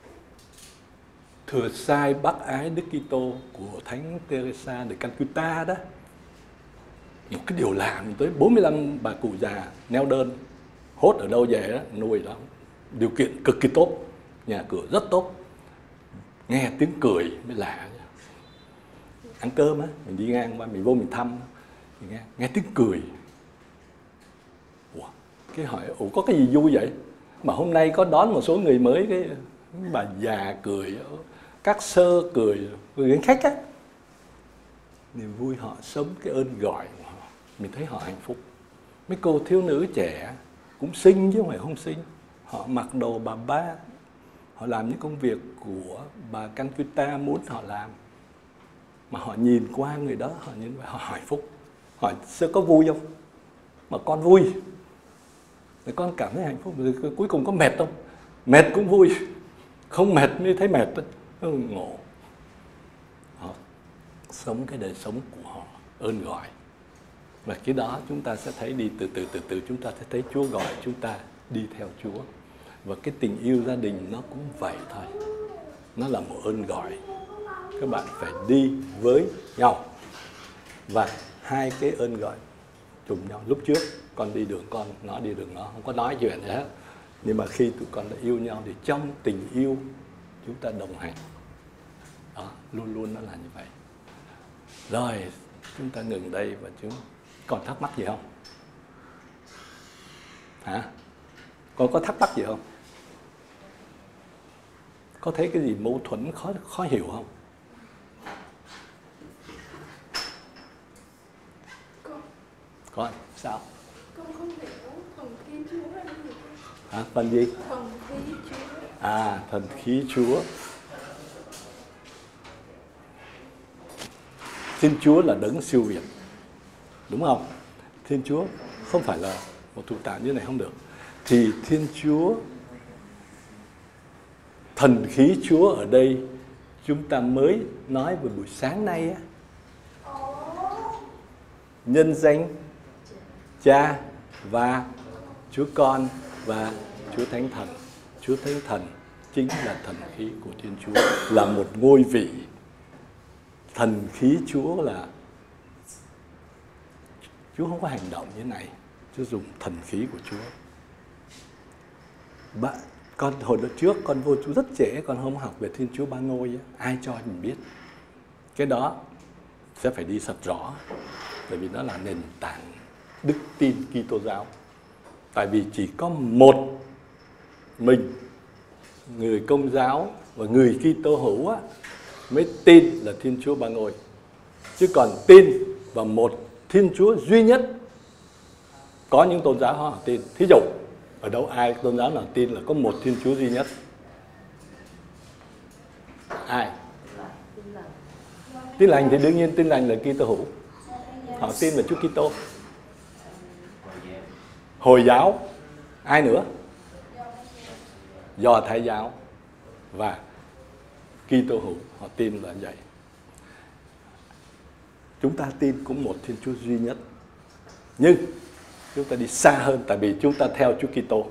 thừa sai bác ái Đức Kitô của Thánh Teresa de Calcutta đó. Một cái điều lạ, tới 45 bà cụ già neo đơn, hốt ở đâu về đó, nuôi đó, điều kiện cực kỳ tốt, nhà cửa rất tốt, nghe tiếng cười mới lạ. Ăn cơm á, mình đi ngang qua, mình vô mình thăm, mình nghe tiếng cười. Ủa, cái hỏi, có cái gì vui vậy? Mà hôm nay có đón một số người mới, cái bà già cười, các sơ cười đến khách á. Niềm vui họ sống cái ơn gọi của họ, mình thấy họ hạnh phúc. Mấy cô thiếu nữ trẻ cũng xinh chứ không phải không xinh, họ mặc đồ bà ba, họ làm những công việc của bà Calcutta muốn họ làm, mà họ nhìn qua người đó, họ nhìn họ hạnh phúc. Hỏi sơ có vui không? Mà con vui, thì con cảm thấy hạnh phúc. Rồi cuối cùng có mệt không? Mệt cũng vui, không mệt mới thấy mệt đó. Ngộ. Họ sống cái đời sống của họ, ơn gọi. Và cái đó chúng ta sẽ thấy đi từ từ chúng ta sẽ thấy Chúa gọi chúng ta đi theo Chúa. Và cái tình yêu gia đình nó cũng vậy thôi. Nó là một ơn gọi. Các bạn phải đi với nhau. Và hai cái ơn gọi trùng nhau. Lúc trước con đi đường con, nó đi đường nó, không có nói chuyện gì hết. Nhưng mà khi tụi con đã yêu nhau thì trong tình yêu chúng ta đồng hành. Đó, luôn luôn nó là như vậy. Rồi, chúng ta ngừng đây và chúng còn thắc mắc gì không? Hả? Con có thắc mắc gì không? Có thấy cái gì mâu thuẫn khó hiểu không? Con sao? Con không hiểu thần khí Chúa là gì. Hả? Phần gì? Thần khí Chúa. À, thần khí Chúa. Thiên Chúa là đấng siêu việt, đúng không? Thiên Chúa không phải là một thủ tạo như này không được. Thì Thiên Chúa, thần khí Chúa ở đây chúng ta mới nói vào buổi sáng nay á. Nhân danh Cha và Chúa Con và Chúa Thánh Thần. Chúa Thánh Thần chính là thần khí của Thiên Chúa, là một ngôi vị. Thần khí Chúa là Chúa không có hành động như thế này, Chúa dùng thần khí của Chúa. Con hồi đó trước con vô Chúa rất trẻ, con không học về Thiên Chúa Ba Ngôi ấy. Ai cho mình biết? Cái đó sẽ phải đi thật rõ, bởi vì nó là nền tảng đức tin Kitô giáo. Tại vì chỉ có một mình người Công giáo và người Kitô hữu á mới tin là Thiên Chúa Ba Ngôi. Chứ còn tin vào một Thiên Chúa duy nhất, có những tôn giáo họ tin. Thí dụ, ở đâu ai tôn giáo nào tin là có một Thiên Chúa duy nhất? Ai? Tin lành thì đương nhiên tin lành là Kitô hữu. Họ tin vào Chúa Kitô. Hồi giáo, ai nữa? Do Thái giáo và Kitô hữu, họ tin là vậy. Chúng ta tin cũng một Thiên Chúa duy nhất. Nhưng chúng ta đi xa hơn, tại vì chúng ta theo Chúa Kitô.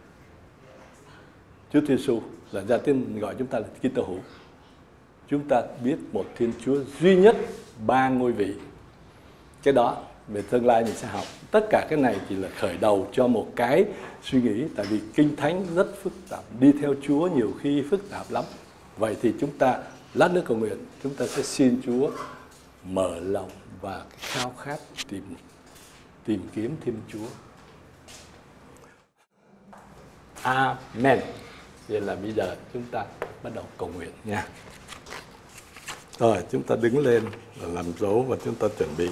Chúa Giêsu là ra tên gọi chúng ta là Kitô hữu. Chúng ta biết một Thiên Chúa duy nhất, ba ngôi vị. Cái đó về tương lai mình sẽ học. Tất cả cái này chỉ là khởi đầu cho một cái suy nghĩ. Tại vì Kinh Thánh rất phức tạp, đi theo Chúa nhiều khi phức tạp lắm. Vậy thì chúng ta lát nữa cầu nguyện, chúng ta sẽ xin Chúa mở lòng và cái khao khát tìm kiếm thêm Chúa. Amen. Vậy là bây giờ chúng ta bắt đầu cầu nguyện nha. Rồi chúng ta đứng lên và làm dấu và chúng ta chuẩn bị.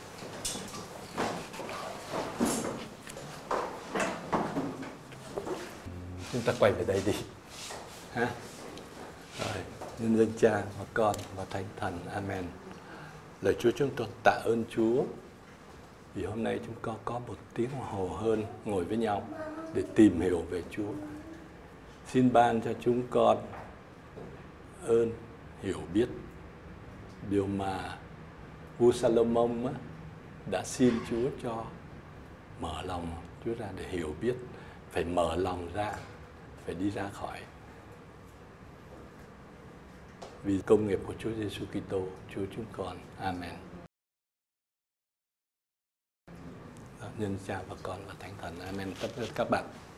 Chúng ta quay về đây đi. Ha? Rồi, nhân danh Cha và Con và Thánh Thần. Amen. Lời Chúa chúng tôi tạ ơn Chúa vì hôm nay chúng con có một tiếng hồ hơn ngồi với nhau để tìm hiểu về Chúa. Xin ban cho chúng con ơn hiểu biết, điều mà vua Salomon đã xin Chúa cho mở lòng Chúa ra để hiểu biết, phải mở lòng ra, phải đi ra khỏi. Vì công nghiệp của Chúa Giêsu Kitô, Chúa chúng con. Amen. Nhân Cha và Con và Thánh Thần. Amen. Tất cả các bạn.